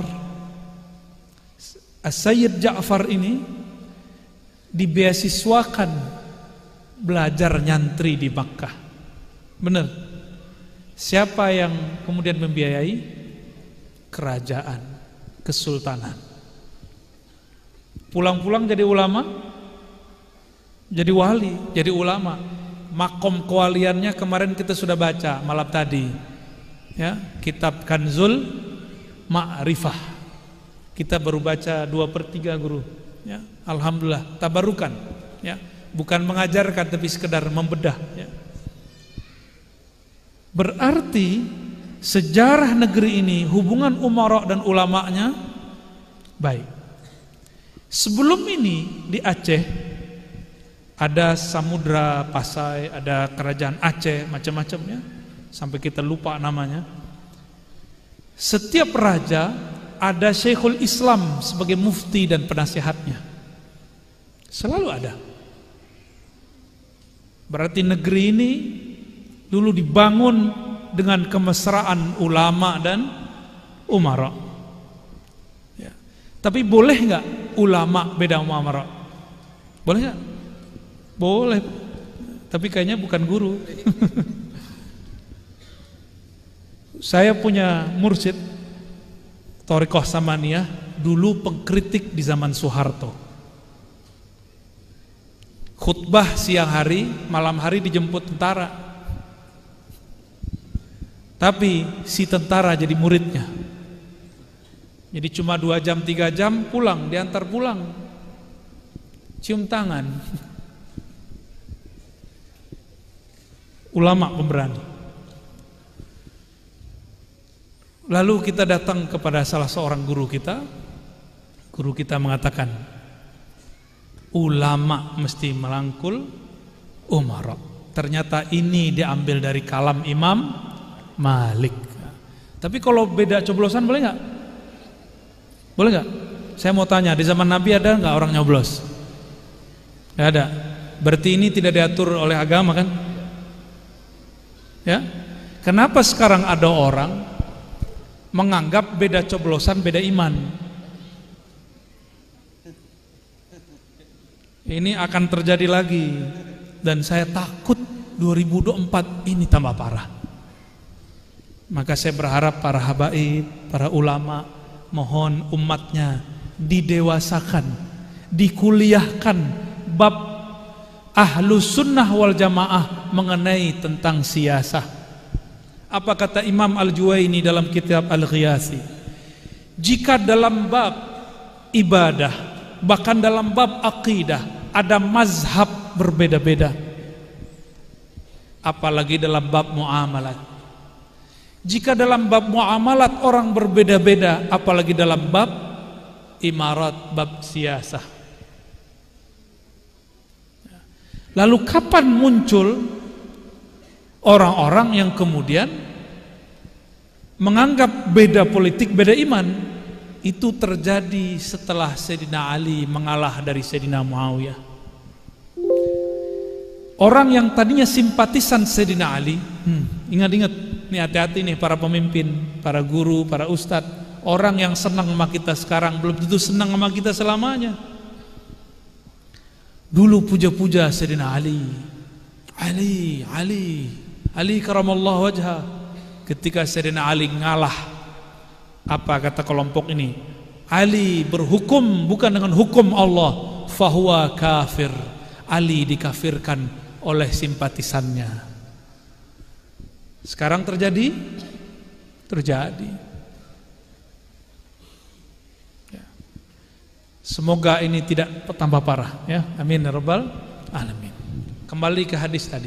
A: Sayyid Ja'far ini dibeasiswakan belajar nyantri di Makkah. Benar. Siapa yang kemudian membiayai? Kerajaan, kesultanan. Pulang-pulang jadi ulama, jadi wali, jadi ulama. Makom kewaliannya kemarin kita sudah baca malam tadi, ya, kitab Kanzul Ma'rifah. Kita baru baca 2/3 guru, ya. Alhamdulillah, tabarukan, ya. Bukan mengajarkan tapi sekedar membedah, ya. Berarti sejarah negeri ini hubungan umara dan ulamanya baik. Sebelum ini di Aceh ada Samudra Pasai, ada kerajaan Aceh, macam-macam, ya, sampai kita lupa namanya. Setiap raja ada Syekhul Islam sebagai mufti dan penasihatnya. Selalu ada. Berarti negeri ini dulu dibangun dengan kemesraan ulama dan umara, ya. Tapi boleh nggak ulama beda umara? Boleh nggak? Boleh. Tapi kayaknya bukan guru. Saya punya mursyid Thariqah Samaniyah, dulu pengkritik di zaman Soeharto. Khutbah siang hari, malam hari dijemput tentara. Tapi si tentara jadi muridnya. Jadi cuma 2 jam 3 jam pulang, diantar pulang. Cium tangan. Ulama pemberani. Lalu kita datang kepada salah seorang guru kita. Guru kita mengatakan, ulama mesti melangkul umara. Ternyata ini diambil dari kalam Imam Malik. Tapi kalau beda coblosan boleh nggak? Boleh nggak? Saya mau tanya, di zaman Nabi ada nggak orang nyoblos? Nggak ada. Berarti ini tidak diatur oleh agama kan? Ya. Kenapa sekarang ada orang menganggap beda coblosan beda iman? Ini akan terjadi lagi, dan saya takut 2024 ini tambah parah. Maka saya berharap para habaib, para ulama, mohon umatnya didewasakan, dikuliahkan bab Ahlus Sunnah wal Jamaah mengenai tentang siyasah. Apa kata Imam Al-Juwaini dalam kitab Al-Ghiyasi? Jika dalam bab ibadah, bahkan dalam bab akidah ada mazhab berbeda-beda, apalagi dalam bab muamalat. Jika dalam bab muamalat orang berbeda-beda, apalagi dalam bab imarat, bab siyasah. Lalu kapan muncul orang-orang yang kemudian menganggap beda politik, beda iman? Itu terjadi setelah Sayyidina Ali mengalah dari Sayyidina Muawiyah. Orang yang tadinya simpatisan Sayyidina Ali, ingat-ingat, nih hati-hati nih para pemimpin, para guru, para ustadz. Orang yang senang sama kita sekarang belum tentu senang sama kita selamanya. Dulu puja-puja Sayyidina Ali karamallahu wajha. Ketika Sayyidina Ali ngalah, apa kata kelompok ini? Ali berhukum bukan dengan hukum Allah, fahuwa kafir. Ali dikafirkan oleh simpatisannya. Sekarang terjadi. Ya. Semoga ini tidak tambah parah, ya. Amin ya rabbal alamin. Kembali ke hadis tadi.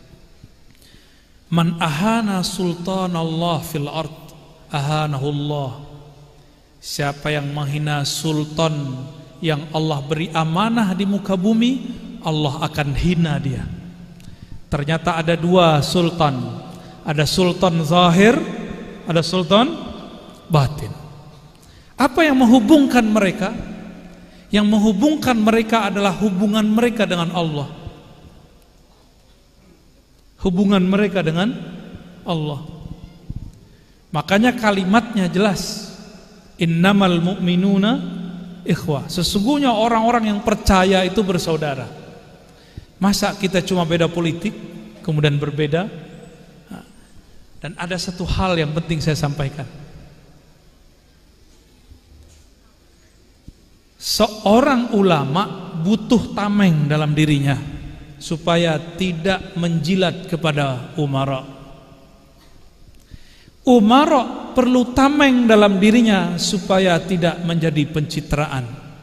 A: Man ahana sultanallah fil ard ahanahullah. Siapa yang menghina sultan yang Allah beri amanah di muka bumi, Allah akan hina dia. Ternyata ada dua sultan. Ada sultan zahir, ada sultan batin. Apa yang menghubungkan mereka? Yang menghubungkan mereka adalah hubungan mereka dengan Allah. Hubungan mereka dengan Allah. Makanya kalimatnya jelas. Innamal mu'minuna ikhwah. Sesungguhnya orang-orang yang percaya itu bersaudara. Masa kita cuma beda politik kemudian berbeda? Dan ada satu hal yang penting saya sampaikan. Seorang ulama butuh tameng dalam dirinya supaya tidak menjilat kepada umara. Umara perlu tameng dalam dirinya supaya tidak menjadi pencitraan.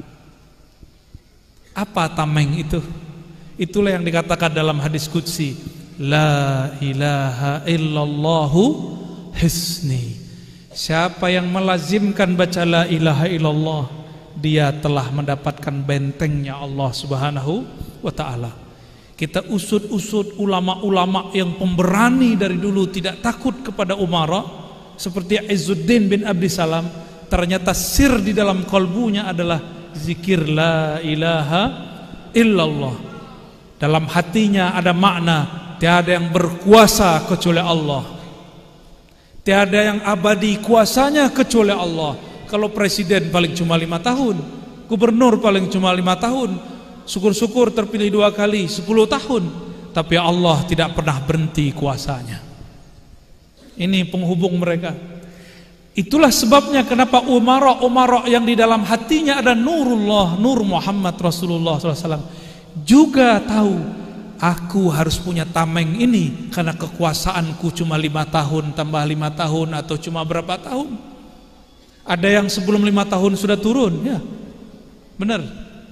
A: Apa tameng itu? Itulah yang dikatakan dalam hadis qudsi, la ilaha illallahu hisni. Siapa yang melazimkan baca la ilaha illallah, dia telah mendapatkan bentengnya Allah Subhanahu wa ta'ala. Kita usut-usut ulama-ulama yang pemberani dari dulu, tidak takut kepada umara, seperti Izzuddin bin Abdissalam. Ternyata sir di dalam kalbunya adalah zikir la ilaha illallah. Dalam hatinya ada makna, tiada yang berkuasa kecuali Allah, tiada yang abadi kuasanya kecuali Allah. Kalau presiden paling cuma 5 tahun, gubernur paling cuma 5 tahun, syukur-syukur terpilih 2 kali 10 tahun, tapi Allah tidak pernah berhenti kuasanya. Ini penghubung mereka. Itulah sebabnya kenapa umara yang di dalam hatinya ada nurullah, nur Muhammad Rasulullah SAW, juga tahu aku harus punya tameng ini karena kekuasaanku cuma 5 tahun tambah 5 tahun atau cuma berapa tahun. Ada yang sebelum 5 tahun sudah turun, ya benar.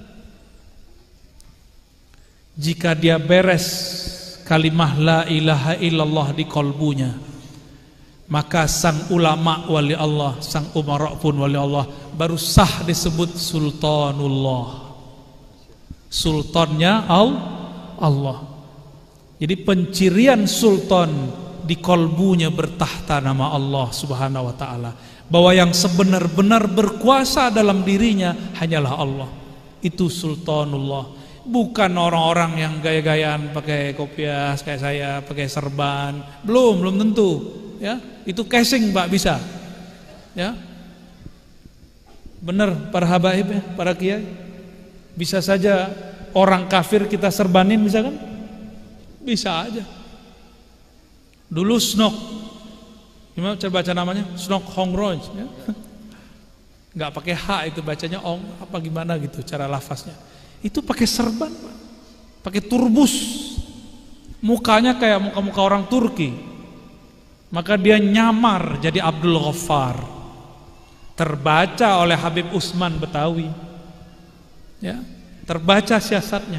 A: Jika dia beres kalimah la ilaha illallah di kalbunya, maka sang ulama wali Allah, sang umara pun wali Allah, baru sah disebut sultanullah. Sultannya Allah. Jadi pencirian sultan di kalbunya bertahta nama Allah Subhanahu wa ta'ala, bahwa yang sebenar-benar berkuasa dalam dirinya hanyalah Allah. Itu sultanullah. Bukan orang-orang yang gaya-gayaan pakai kopiah kayak saya, pakai serban. Belum tentu, ya. Itu casing Pak bisa. Ya. Benar para habaib ya, para kiai. Bisa saja orang kafir kita serbanin bisa kan? Bisa aja. Dulu Snok, gimana cara baca namanya? Snok Hongroj ya? Nggak pakai H itu bacanya Ong apa gimana gitu cara lafaznya. Itu pakai serban, Pak. Pakai turbus. Mukanya kayak muka-muka orang Turki. Maka dia nyamar jadi Abdul Ghaffar. Terbaca oleh Habib Usman Betawi. Ya, terbaca siasatnya.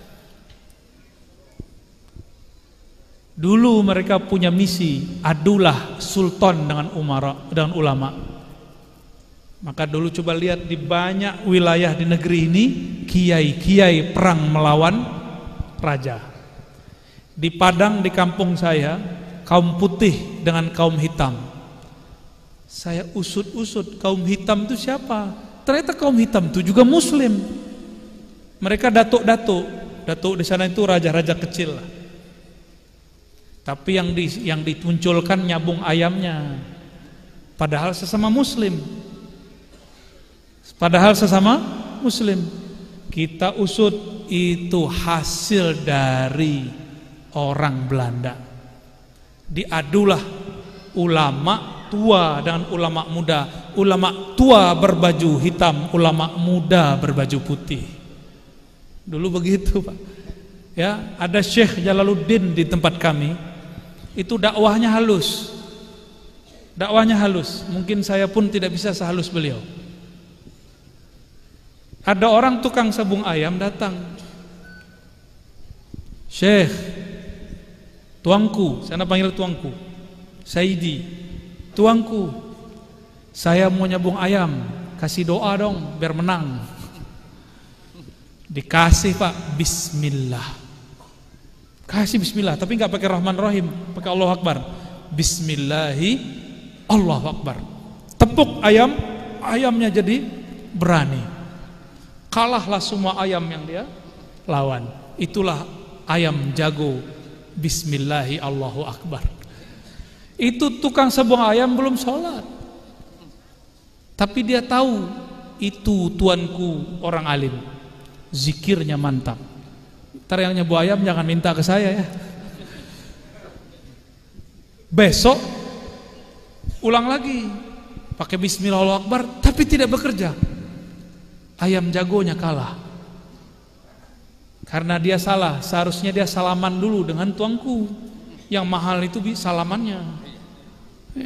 A: Dulu mereka punya misi, adulah sultan dengan umara, dengan ulama. Maka dulu coba lihat di banyak wilayah di negeri ini, kiai-kiai perang melawan raja. Di Padang di kampung saya, kaum putih dengan kaum hitam. Saya usut-usut, kaum hitam itu siapa? Ternyata kaum hitam itu juga muslim. Mereka datuk-datuk. Datuk di sana itu raja-raja kecil lah. Tapi yang ditunculkan nyabung ayamnya. Padahal sesama muslim. Kita usut, itu hasil dari orang Belanda. Diadulah ulama tua dengan ulama muda. Ulama tua berbaju hitam, ulama muda berbaju putih. Dulu begitu, Pak. Ya, ada Syekh Jalaluddin di tempat kami. Itu dakwahnya halus. Mungkin saya pun tidak bisa sehalus beliau. Ada orang tukang sabung ayam datang. Syekh, tuangku, saya panggil tuangku, Saidi, tuangku, saya mau nyabung ayam, kasih doa dong biar menang. Dikasih, Pak, bismillah. Kasih bismillah, tapi nggak pakai Rahman Rahim, pakai Allahu Akbar. Bismillahi, Allahu Akbar. Tepuk ayamnya jadi berani. Kalahlah semua ayam yang dia lawan. Itulah ayam jago. Bismillahi Allahu Akbar. Itu tukang sabung ayam belum sholat, tapi dia tahu itu tuanku orang alim, zikirnya mantap. Ntar yang nyebu ayam jangan minta ke saya ya. Besok ulang lagi, pakai Bismillah Allahu Akbar, tapi tidak bekerja. Ayam jagonya kalah. Karena dia salah, seharusnya dia salaman dulu dengan tuangku. Yang mahal itu salamannya ya.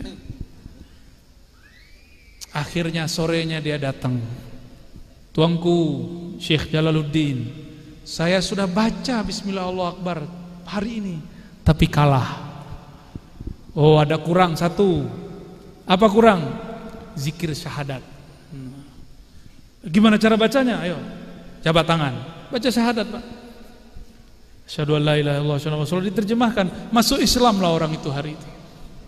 A: Akhirnya sorenya dia datang. Tuangku Syekh Jalaluddin, saya sudah baca Bismillah Allahu Akbar hari ini, tapi kalah. Oh, ada kurang satu. Apa kurang? Zikir syahadat. Gimana cara bacanya? Ayo, jabat tangan, baca syahadat, Pak. Asyhadu an la ilaha illallah wa asyhadu anna Rasulullah, diterjemahkan, masuk Islam lah orang itu hari itu.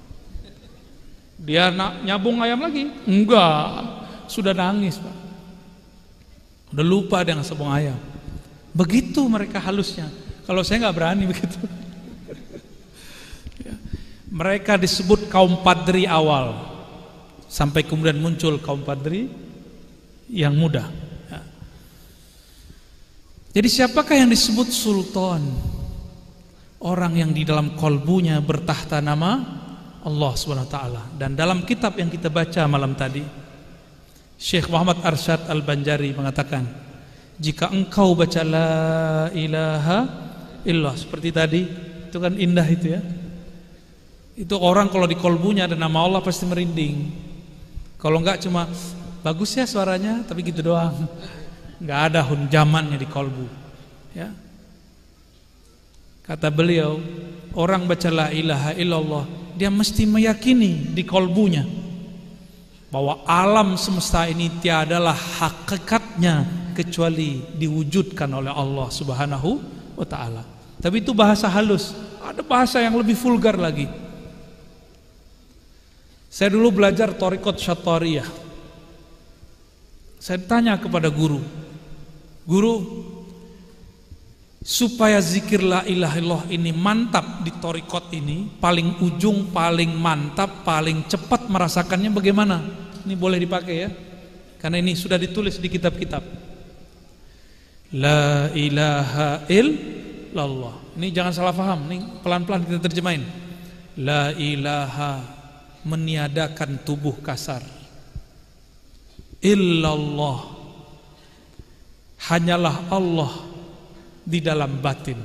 A: Dia nyabung ayam lagi? Enggak, sudah nangis, Pak. Udah lupa dengan sabung ayam. Begitu mereka halusnya. Kalau saya nggak berani begitu. Ya. Mereka disebut kaum padri awal, sampai kemudian muncul kaum padri yang muda. Ya. Jadi siapakah yang disebut sultan? Orang yang di dalam kolbunya bertahta nama Allah Subhanahu wa taala. Dan dalam kitab yang kita baca malam tadi, Syekh Muhammad Arsyad Al-Banjari mengatakan, jika engkau baca la ilaha illallah seperti tadi, itu kan indah itu ya. Itu orang kalau di kolbunya ada nama Allah pasti merinding. Kalau enggak cuma bagus ya suaranya, tapi gitu doang. Enggak ada hunjamannya di kolbu. Ya. Kata beliau, orang baca la ilaha illallah, dia mesti meyakini di kolbunya bahwa alam semesta ini tiadalah hakikatnya kecuali diwujudkan oleh Allah Subhanahu wa taala. Tapi itu bahasa halus. Ada bahasa yang lebih vulgar lagi. Saya dulu belajar Thariqat Syattariyah. Saya tanya kepada guru, supaya zikir la ilaha illallah ini mantap di thariqat ini, paling ujung, paling mantap, paling cepat merasakannya bagaimana? Ini boleh dipakai ya, karena ini sudah ditulis di kitab-kitab. La ilaha illallah. Ini jangan salah paham, ini pelan-pelan kita terjemahin. La ilaha, meniadakan tubuh kasar. Illallah, hanyalah Allah di dalam batin.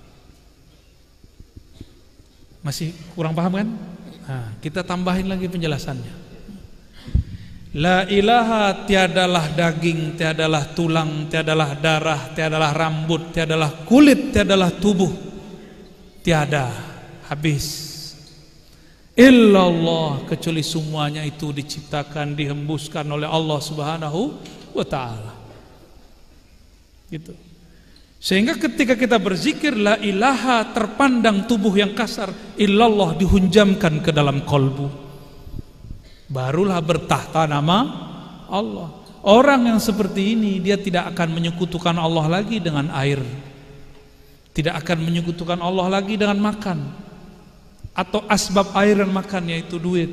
A: Masih kurang paham kan? Nah, kita tambahin lagi penjelasannya. La ilaha, tiadalah daging, tiadalah tulang, tiadalah darah, tiadalah rambut, tiadalah kulit, tiadalah tubuh. Tiada, habis. Illallah, kecuali semuanya itu diciptakan, dihembuskan oleh Allah Subhanahu wa ta'ala. Gitu. Sehingga ketika kita berzikir la ilaha, terpandang tubuh yang kasar, illallah dihunjamkan ke dalam kolbu. Barulah bertahta nama Allah. Orang yang seperti ini, dia tidak akan menyekutukan Allah lagi dengan air, tidak akan menyekutukan Allah lagi dengan makan, atau asbab air dan makan, yaitu duit.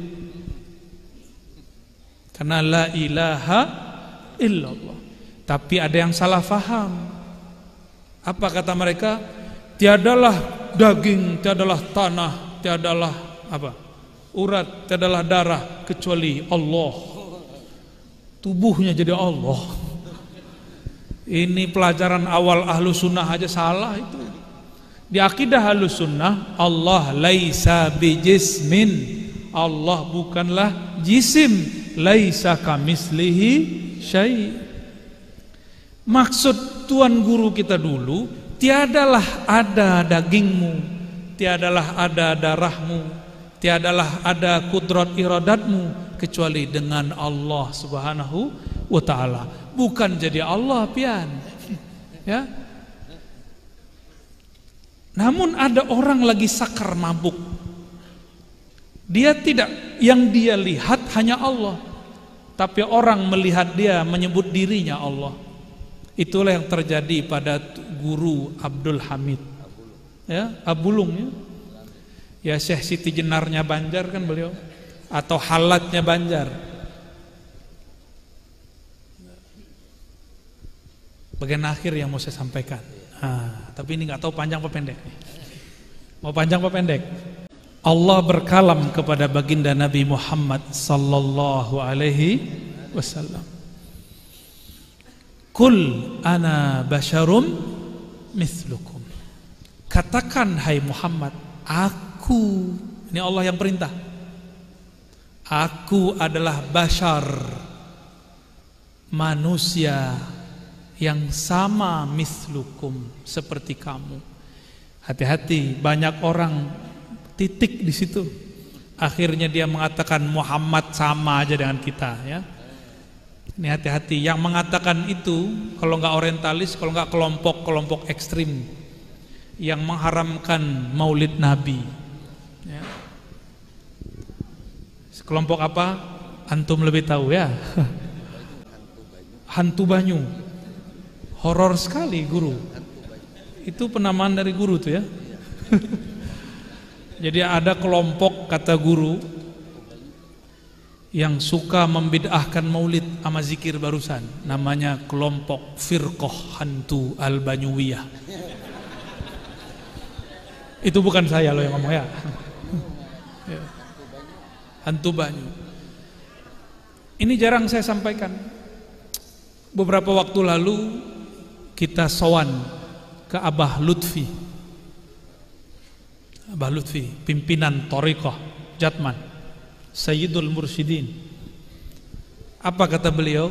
A: Karena la ilaha illallah. Tapi ada yang salah faham. Apa kata mereka? Tiadalah daging, tiadalah tanah, tiadalah apa? Urat, tiadalah darah kecuali Allah. Tubuhnya jadi Allah. Ini pelajaran awal ahlu sunnah aja salah itu. Di akidah ahlu sunnah, Allah laisa bijismin, Allah bukanlah jisim, laisa kamislihi syai'. Maksud tuan guru kita dulu, tiadalah ada dagingmu, tiadalah ada darahmu, tiadalah ada kudrat iradatmu kecuali dengan Allah Subhanahu wa ta'ala. Bukan jadi Allah pian. Ya. Namun ada orang lagi sakar mabuk. Dia tidak, yang dia lihat hanya Allah, tapi orang melihat dia menyebut dirinya Allah. Itulah yang terjadi pada guru Abdul Hamid, ya, Abulung, ya. Ya, Syekh Siti Jenarnya Banjar kan beliau, atau Halatnya Banjar. Bagian akhir yang mau saya sampaikan. Tapi ini nggak tahu panjang apa pendek nih. Mau panjang apa pendek? Allah berkalam kepada baginda Nabi Muhammad sallallahu alaihi wasallam. Kul ana basyarum mithlukum. Katakan hai Muhammad, aku, ini Allah yang perintah. Aku adalah bashar, manusia yang sama mislukum, seperti kamu. Hati-hati, banyak orang titik di situ. Akhirnya dia mengatakan Muhammad sama aja dengan kita, ya. Ini hati-hati, yang mengatakan itu kalau nggak orientalis, kalau nggak kelompok ekstrim yang mengharamkan maulid Nabi, ya. Kelompok apa? Antum lebih tahu, ya. Hantu Banyu. Horor sekali guru. Itu penamaan dari guru tuh, ya. Jadi ada kelompok, kata guru, yang suka membid'ahkan maulid sama zikir barusan. Namanya kelompok Firqah Hantu Al-Banyuwiyah. Itu bukan saya loh yang ngomong, ya. Hantu Banyu. Ini jarang saya sampaikan. Beberapa waktu lalu kita sowan ke Abah Lutfi. Abah Lutfi, pimpinan Thariqah Jatman, Sayyidul Mursyidin. Apa kata beliau?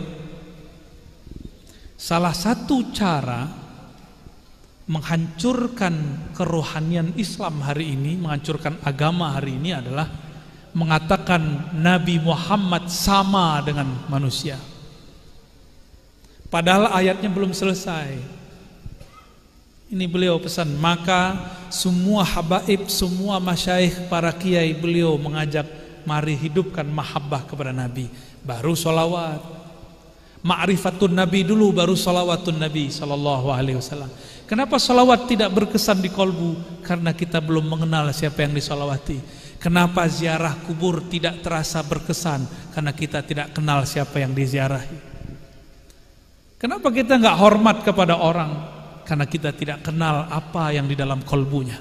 A: Salah satu cara menghancurkan kerohanian Islam hari ini, menghancurkan agama hari ini adalah mengatakan Nabi Muhammad sama dengan manusia. Padahal ayatnya belum selesai. Ini beliau pesan, maka semua habaib, semua masyaikh, para kiai, beliau mengajak, mari hidupkan mahabbah kepada Nabi, baru sholawat. Ma'rifatun Nabi dulu, baru sholawatun Nabi sallallahu alaihi wasallam. Kenapa sholawat tidak berkesan di kolbu? Karena kita belum mengenal siapa yang disolawati. Kenapa ziarah kubur tidak terasa berkesan? Karena kita tidak kenal siapa yang diziarahi. Kenapa kita nggak hormat kepada orang? Karena kita tidak kenal apa yang di dalam kolbunya.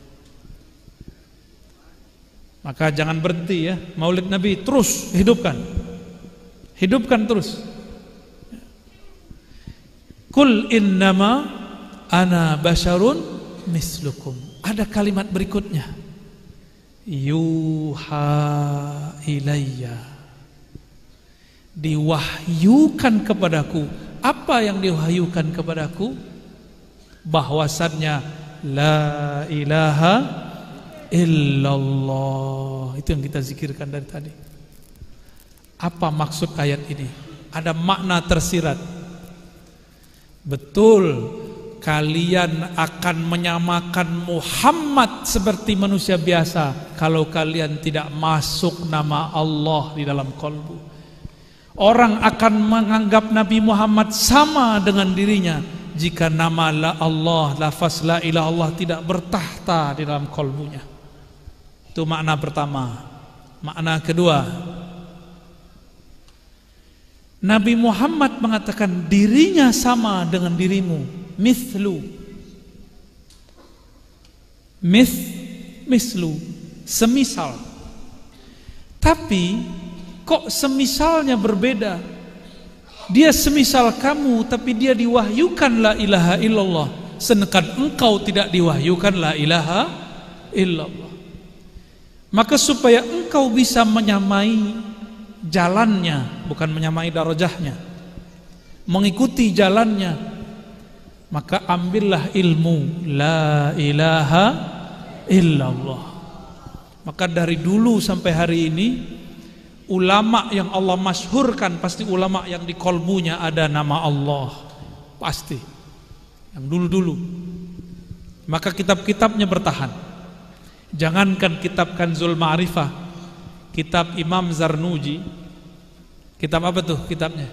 A: Maka jangan berhenti ya, Maulid Nabi terus hidupkan. Hidupkan terus. Kul innama ana basyarun mislukum. Ada kalimat berikutnya. Yuha ilayya. Diwahyukan kepadaku. Apa yang diwahyukan kepadaku? Bahwasannya la ilaha illallah. Itu yang kita zikirkan dari tadi. Apa maksud ayat ini? Ada makna tersirat. Betul, kalian akan menyamakan Muhammad seperti manusia biasa kalau kalian tidak masuk nama Allah di dalam kolbu. Orang akan menganggap Nabi Muhammad sama dengan dirinya jika nama la Allah, lafaz la ilaha Allah tidak bertahta di dalam kolbunya. Itu makna pertama. Makna kedua, Nabi Muhammad mengatakan dirinya sama dengan dirimu, mislu, semisal. Tapi kok semisalnya berbeda? Dia semisal kamu, tapi dia diwahyukan la ilaha illallah, sedangkan engkau tidak diwahyukan la ilaha illallah. Maka supaya engkau bisa menyamai jalannya, bukan menyamai darajahnya, mengikuti jalannya, maka ambillah ilmu la ilaha illallah. Maka dari dulu sampai hari ini, ulama yang Allah masyhurkan pasti ulama yang di kolbunya ada nama Allah, pasti yang dulu-dulu. Maka kitab-kitabnya bertahan. Jangankan kitab Kanzul Ma'rifah, kitab Imam Zarnuji, kitab apa tuh kitabnya?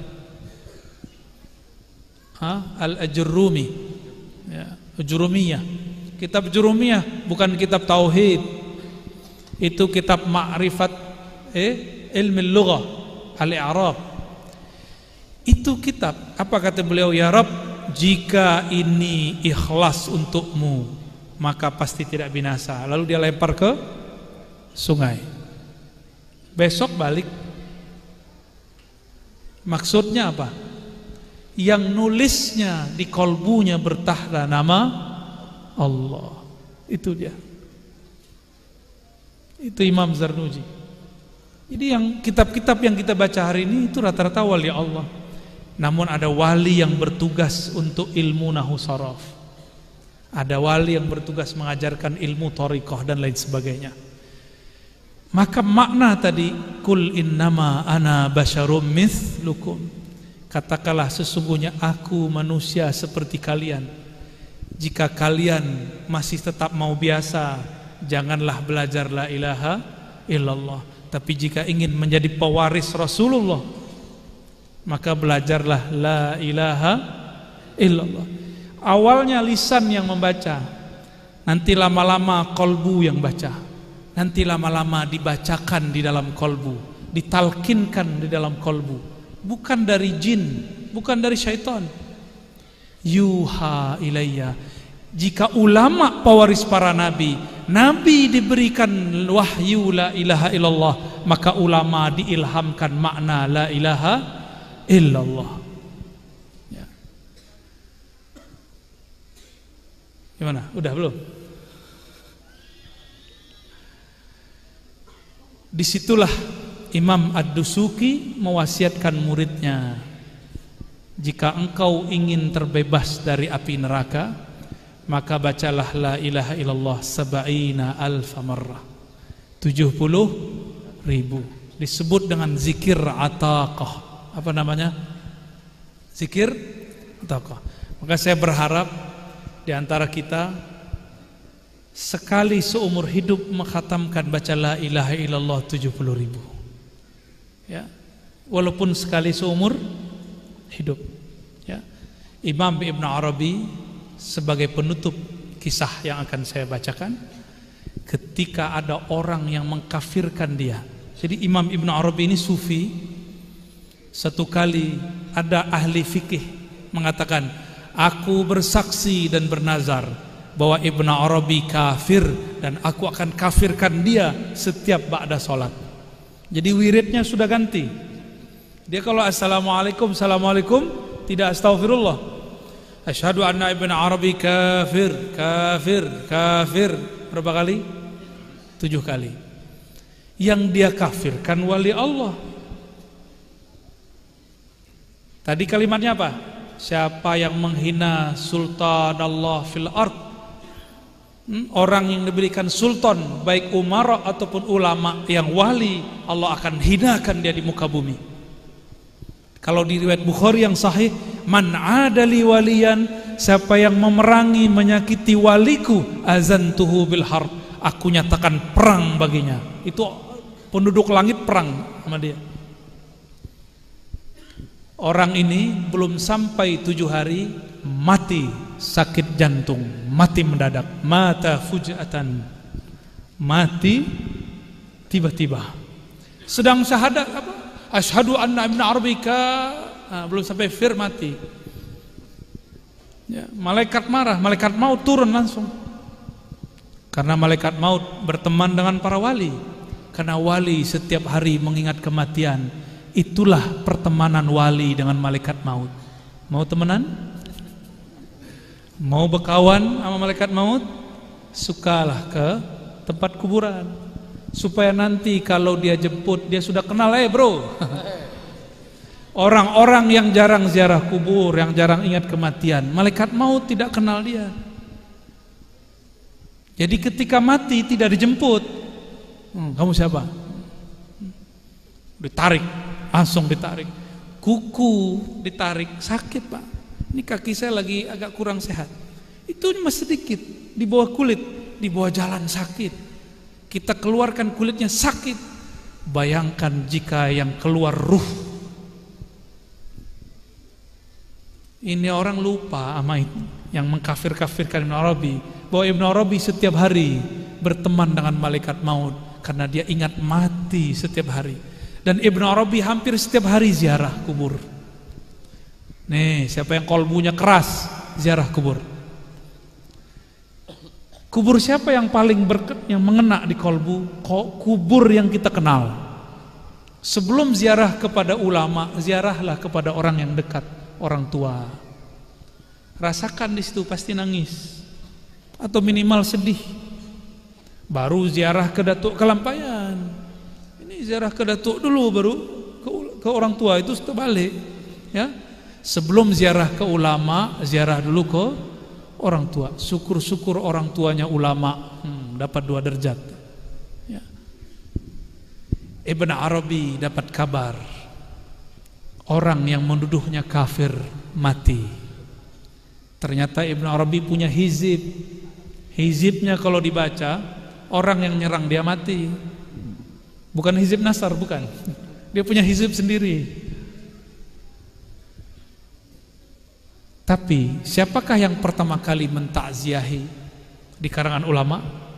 A: Al-Ajurrumi, ya, Jurumiyah. Kitab Jurumiyah bukan kitab tauhid. Itu kitab ma'rifat ilmu lughah, al-i'rab. Itu kitab, apa kata beliau? Ya Rabb, jika ini ikhlas untukmu, maka pasti tidak binasa. Lalu dia lempar ke sungai. Besok balik. Maksudnya apa? Yang nulisnya di kolbunya bertahta nama Allah. Itu dia. Itu Imam Zarnuji. Jadi yang kitab-kitab yang kita baca hari ini itu rata-rata wali Allah. Namun ada wali yang bertugas untuk ilmu nahwu sharaf. Ada wali yang bertugas mengajarkan ilmu thariqah dan lain sebagainya. Maka makna tadi kul innama ana basyarum mithlukum. Katakanlah sesungguhnya aku manusia seperti kalian. Jika kalian masih tetap mau biasa, janganlah belajar la ilaha illallah. Tapi jika ingin menjadi pewaris Rasulullah, maka belajarlah la ilaha illallah. Awalnya lisan yang membaca, nanti lama-lama kolbu yang baca, nanti lama-lama dibacakan di dalam kolbu, ditalkinkan di dalam kolbu. Bukan dari jin, bukan dari syaitan. Yuha ilayya. Jika ulama pewaris para nabi, nabi diberikan wahyu la ilaha illallah, maka ulama diilhamkan makna la ilaha illallah. Ya. Gimana? Udah belum? Disitulah Imam Ad-Dusuki mewasiatkan muridnya, jika engkau ingin terbebas dari api neraka, maka bacalah la ilaha illallah sab'ina alfa marrah, 70.000. Disebut dengan zikir ataqah. Apa namanya? Zikir ataqah. Maka saya berharap di antara kita sekali seumur hidup mengkhatamkan baca la ilaha illallah 70.000. Ya, walaupun sekali seumur hidup. Ya, Imam Ibn Arabi sebagai penutup kisah yang akan saya bacakan, ketika ada orang yang mengkafirkan dia. Jadi Imam Ibn Arabi ini sufi. Satu kali ada ahli fikih mengatakan, aku bersaksi dan bernazar bahwa Ibnu Arabi kafir dan aku akan kafirkan dia setiap ba'da sholat. Jadi wiridnya sudah ganti. Dia kalau assalamualaikum, assalamualaikum, tidak astagfirullah. Asyhadu anna Ibnu Arabi kafir, kafir, kafir. Berapa kali? 7 kali. Yang dia kafirkan wali Allah. Tadi kalimatnya apa? Siapa yang menghina sultan Allah fil ard, orang yang diberikan sultan, baik umara ataupun ulama yang wali, Allah akan hinakan dia di muka bumi. Kalau di riwayat Bukhari yang sahih, man adali waliyan, siapa yang memerangi menyakiti waliku, azantuhu bil harb, aku nyatakan perang baginya. Itu penduduk langit perang sama dia. Orang ini belum sampai 7 hari mati sakit jantung, mati mendadak, mata fujatan, mati tiba-tiba. Sedang syahadat apa? Asyhadu anna Ibnu Arabi belum sampai fir mati. Ya, malaikat marah, malaikat maut turun langsung. Karena malaikat maut berteman dengan para wali. Karena wali setiap hari mengingat kematian. Itulah pertemanan wali dengan malaikat maut. Mau temenan? Mau berkawan sama malaikat maut? Sukalah ke tempat kuburan, supaya nanti kalau dia jemput, dia sudah kenal, bro. Orang-orang yang jarang ziarah kubur, yang jarang ingat kematian, malaikat maut tidak kenal dia. Jadi ketika mati tidak dijemput. Kamu siapa? Ditarik, langsung ditarik. Kuku ditarik, sakit pak. Ini kaki saya lagi agak kurang sehat. Itu cuma sedikit, di bawah kulit, di bawah jalan sakit. Kita keluarkan kulitnya sakit. Bayangkan jika yang keluar ruh. Ini orang lupa sama itu, yang mengkafir-kafirkan Ibnu Arabi, bahwa Ibnu Arabi setiap hari berteman dengan malaikat maut karena dia ingat mati setiap hari. Dan Ibnu Arabi hampir setiap hari ziarah kubur. Nih, siapa yang kolbunya keras ziarah kubur? Kubur siapa yang paling yang mengena di kolbu? Kubur yang kita kenal. Sebelum ziarah kepada ulama, ziarahlah kepada orang yang dekat, orang tua. Rasakan di situ pasti nangis atau minimal sedih. Baru ziarah ke Datuk Kelampayan. Ini ziarah ke Datuk dulu, baru ke orang tua, itu setelah balik. Ya, sebelum ziarah ke ulama, ziarah dulu ke orang tua. Syukur-syukur orang tuanya ulama, dapat 2 derajat. Ya. Ibnu Arabi dapat kabar orang yang menuduhnya kafir mati. Ternyata Ibnu Arabi punya hizib. Hizibnya kalau dibaca, orang yang nyerang dia mati. Bukan hizib Nasar, bukan. Dia punya hizib sendiri. Tapi siapakah yang pertama kali mentakziahi di karangan ulama?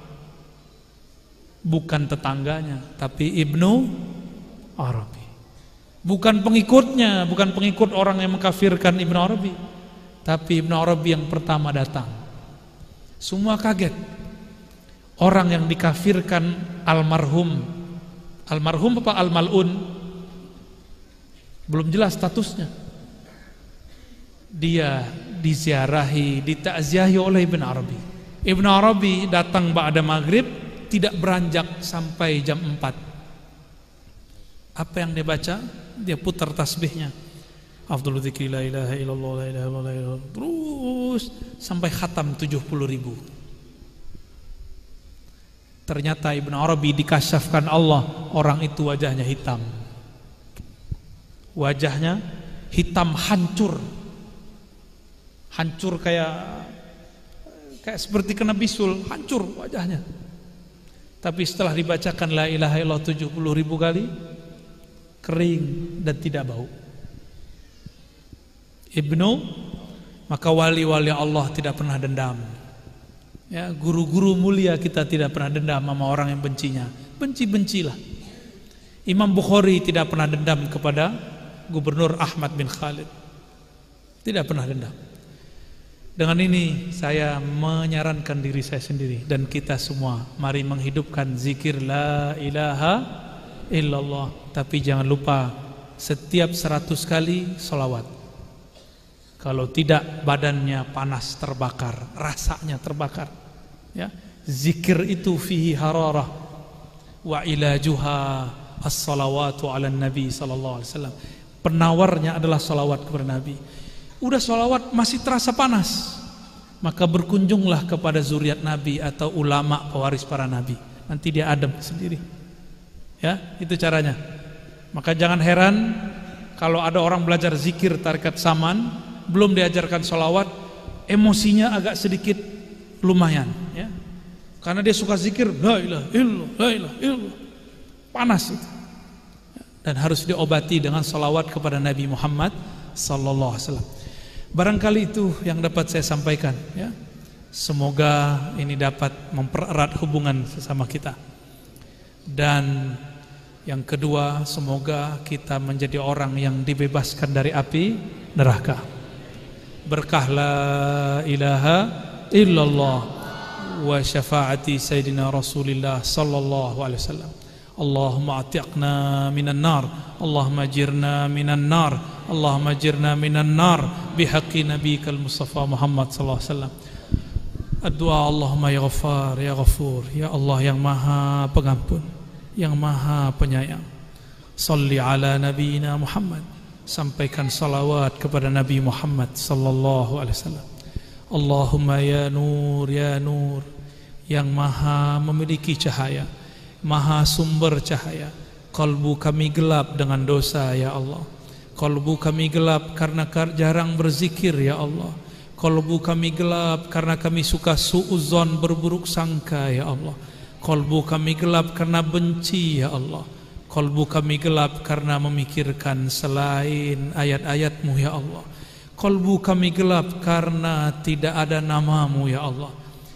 A: Bukan tetangganya, tapi Ibnu Arabi. Bukan pengikutnya, bukan pengikut orang yang mengkafirkan Ibnu Arabi, tapi Ibnu Arabi yang pertama datang. Semua kaget. Orang yang dikafirkan almarhum apa almalun, belum jelas statusnya. Dia diziarahi, ditakziahi oleh Ibnu Arabi. Ibnu Arabi datang ba'da maghrib, tidak beranjak sampai jam 4. Apa yang dia baca? Dia putar tasbihnya. Afdhalu dzikri la ilaha illallah la ilaha illallah, terus sampai khatam 70.000. Ternyata Ibnu Arabi dikasyafkan Allah, orang itu wajahnya hitam. Wajahnya hitam hancur. Hancur kayak seperti kena bisul, hancur wajahnya. Tapi setelah dibacakan la ilaha illallah 70.000 kali, kering dan tidak bau. Maka wali-wali Allah tidak pernah dendam. Ya, guru-guru mulia kita tidak pernah dendam sama orang yang bencinya. Benci-bencilah. Imam Bukhari tidak pernah dendam kepada Gubernur Ahmad bin Khalid. Tidak pernah dendam. Dengan ini saya menyarankan diri saya sendiri dan kita semua, mari menghidupkan zikir la ilaha illallah. Tapi jangan lupa setiap 100 kali sholawat. Kalau tidak badannya panas, terbakar, rasanya terbakar. Ya, zikir itu fihi hararah wa ilajuha as-salawatu ala nabi sallallahu alaihi wasallam. Penawarnya adalah salawat kepada Nabi. Udah sholawat masih terasa panas, maka berkunjunglah kepada zuriat Nabi atau ulama pewaris para Nabi. Nanti dia adem sendiri. Ya, itu caranya. Maka jangan heran kalau ada orang belajar zikir tarekat saman, belum diajarkan sholawat, emosinya agak sedikit lumayan. Ya, karena dia suka zikir, la ilaha illallah, la ilaha illallah, panas itu. Dan harus diobati dengan sholawat kepada Nabi Muhammad sallallahu alaihi wasallam. Barangkali itu yang dapat saya sampaikan, ya. Semoga ini dapat mempererat hubungan sesama kita. Dan yang kedua, semoga kita menjadi orang yang dibebaskan dari api neraka. Berkah la ilaha illallah wa syafaati sayyidina Rasulillah sallallahu alaihi wasallam. Allahumma atiqna minan nar, Allahumma jirna minan nar, Allahumma jirna minan nar bihaqqi nabiyikal Mustafa Muhammad sallallahu alaihi wasallam. Ad-du'a Allahumma ya Ghaffar ya Ghafur, ya Allah yang Maha Pengampun, yang Maha Penyayang. Shalli ala nabiyina Muhammad, sampaikan salawat kepada Nabi Muhammad sallallahu alaihi wasallam. Allahumma ya Nur, yang Maha memiliki cahaya, Maha sumber cahaya. Kalbu kami gelap dengan dosa ya Allah. Kalbu kami gelap karena jarang berzikir ya Allah. Kalbu kami gelap karena kami suka suudzon, berburuk sangka ya Allah. Kalbu kami gelap karena benci ya Allah. Kalbu kami gelap karena memikirkan selain ayat-ayat-Mu ya Allah. Kalbu kami gelap karena tidak ada nama-Mu ya Allah.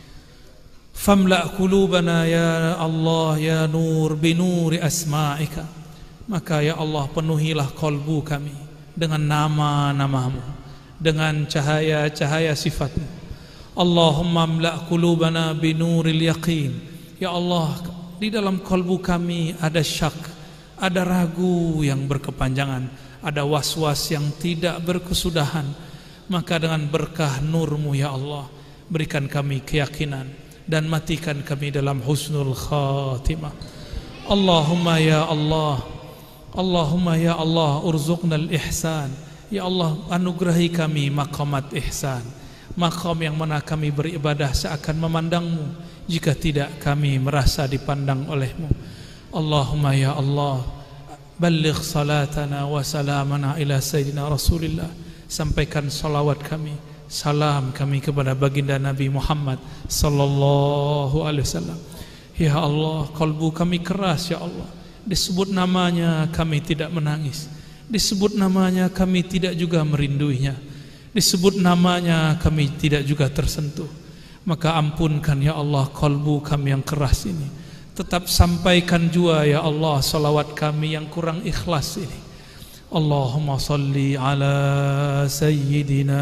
A: Famla' qulubana ya Allah ya Nur binuri asma'ika. Maka ya Allah penuhilah kalbu kami dengan nama-nama-Mu, dengan cahaya-cahaya sifat-Mu. Allahumma amla' qulubana binuril yaqin. Ya Allah, di dalam kalbu kami ada syak, ada ragu yang berkepanjangan, ada was-was yang tidak berkesudahan. Maka dengan berkah nur-Mu ya Allah, berikan kami keyakinan dan matikan kami dalam husnul khatimah. Allahumma ya Allah, Allahumma ya Allah, urzuqnal ihsan. Ya Allah, anugerahi kami maqamat ihsan, maqam yang mana kami beribadah seakan memandang-Mu, jika tidak kami merasa dipandang oleh-Mu. Allahumma ya Allah, balligh salatana wa salamana ila sayyidina Rasulillah. Sampaikan salawat kami, salam kami kepada baginda Nabi Muhammad sallallahu alaihi wasallam. Ya Allah, kalbu kami keras ya Allah. Disebut namanya kami tidak menangis, disebut namanya kami tidak juga merinduinya, disebut namanya kami tidak juga tersentuh. Maka ampunkan ya Allah kalbu kami yang keras ini. Tetap sampaikan juga ya Allah salawat kami yang kurang ikhlas ini. Allahumma salli ala sayyidina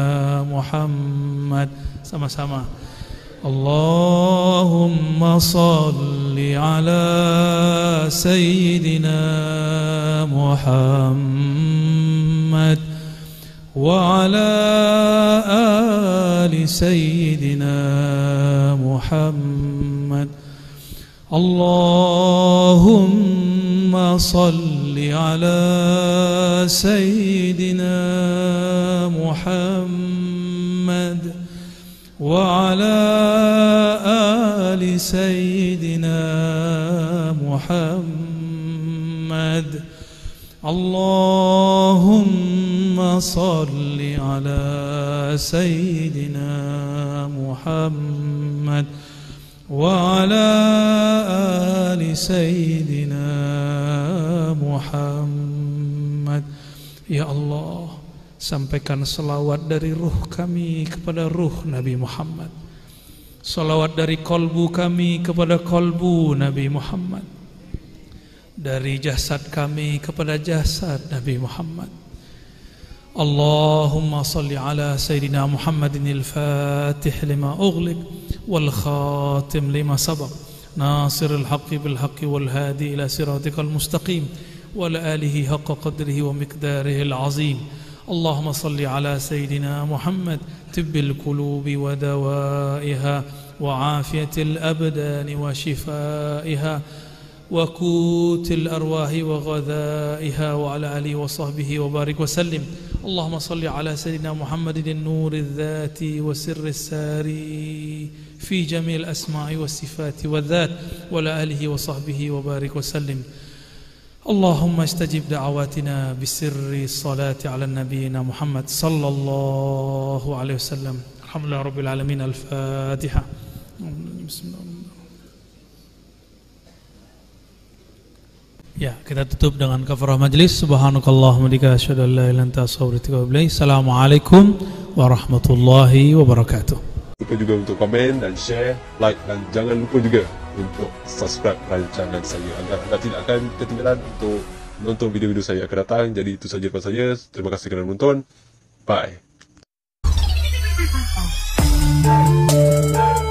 A: Muhammad. Sama-sama. Allahumma salli ala sayyidina Muhammad wa ala ali sayyidina Muhammad. Allahumma salli ala sayyidina Muhammad wa ala ali sayyidina Muhammad. Allahumma salli ala sayyidina Muhammad wa ala ali sayyidina Muhammad. Ya Allah, sampaikan salawat dari ruh kami kepada ruh Nabi Muhammad, salawat dari kolbu kami kepada kolbu Nabi Muhammad, dari jasad kami kepada jasad Nabi Muhammad. اللهم صل على سيدنا محمد الفاتح لما أغلق والخاتم لما سبق ناصر الحق بالحق والهادي إلى صراطك المستقيم وعلى آله حق قدره ومقداره العظيم. اللهم صل على سيدنا محمد طب القلوب ودوائها وعافية الأبدان وشفائها وقوت الأرواح وغذائها وعلى آله وصحبه وبارك وسلم. اللهم صل على سيدنا محمد النور الذات وسر الساري في جميع الأسماء والصفات والذات وعلى آله وصحبه وبارك وسلم. اللهم استجب دعواتنا بسر الصلاة على نبينا محمد صلى الله عليه وسلم. الحمد لله رب العالمين. الفاتحة. بسم الله. Ya, kita tutup dengan kafarah majlis. Subhanakallahumma bika asyhadu an la ilaha illa anta astaghfiruka wa atubu ilaik. Assalamualaikum warahmatullahi wabarakatuh.
B: Lupa juga untuk komen dan share, like, dan jangan lupa juga untuk subscribe rancangan saya agar anda tidak akan ketinggalan untuk menonton video-video saya akan datang. Jadi itu saja daripada saya. Terima kasih kerana menonton. Bye.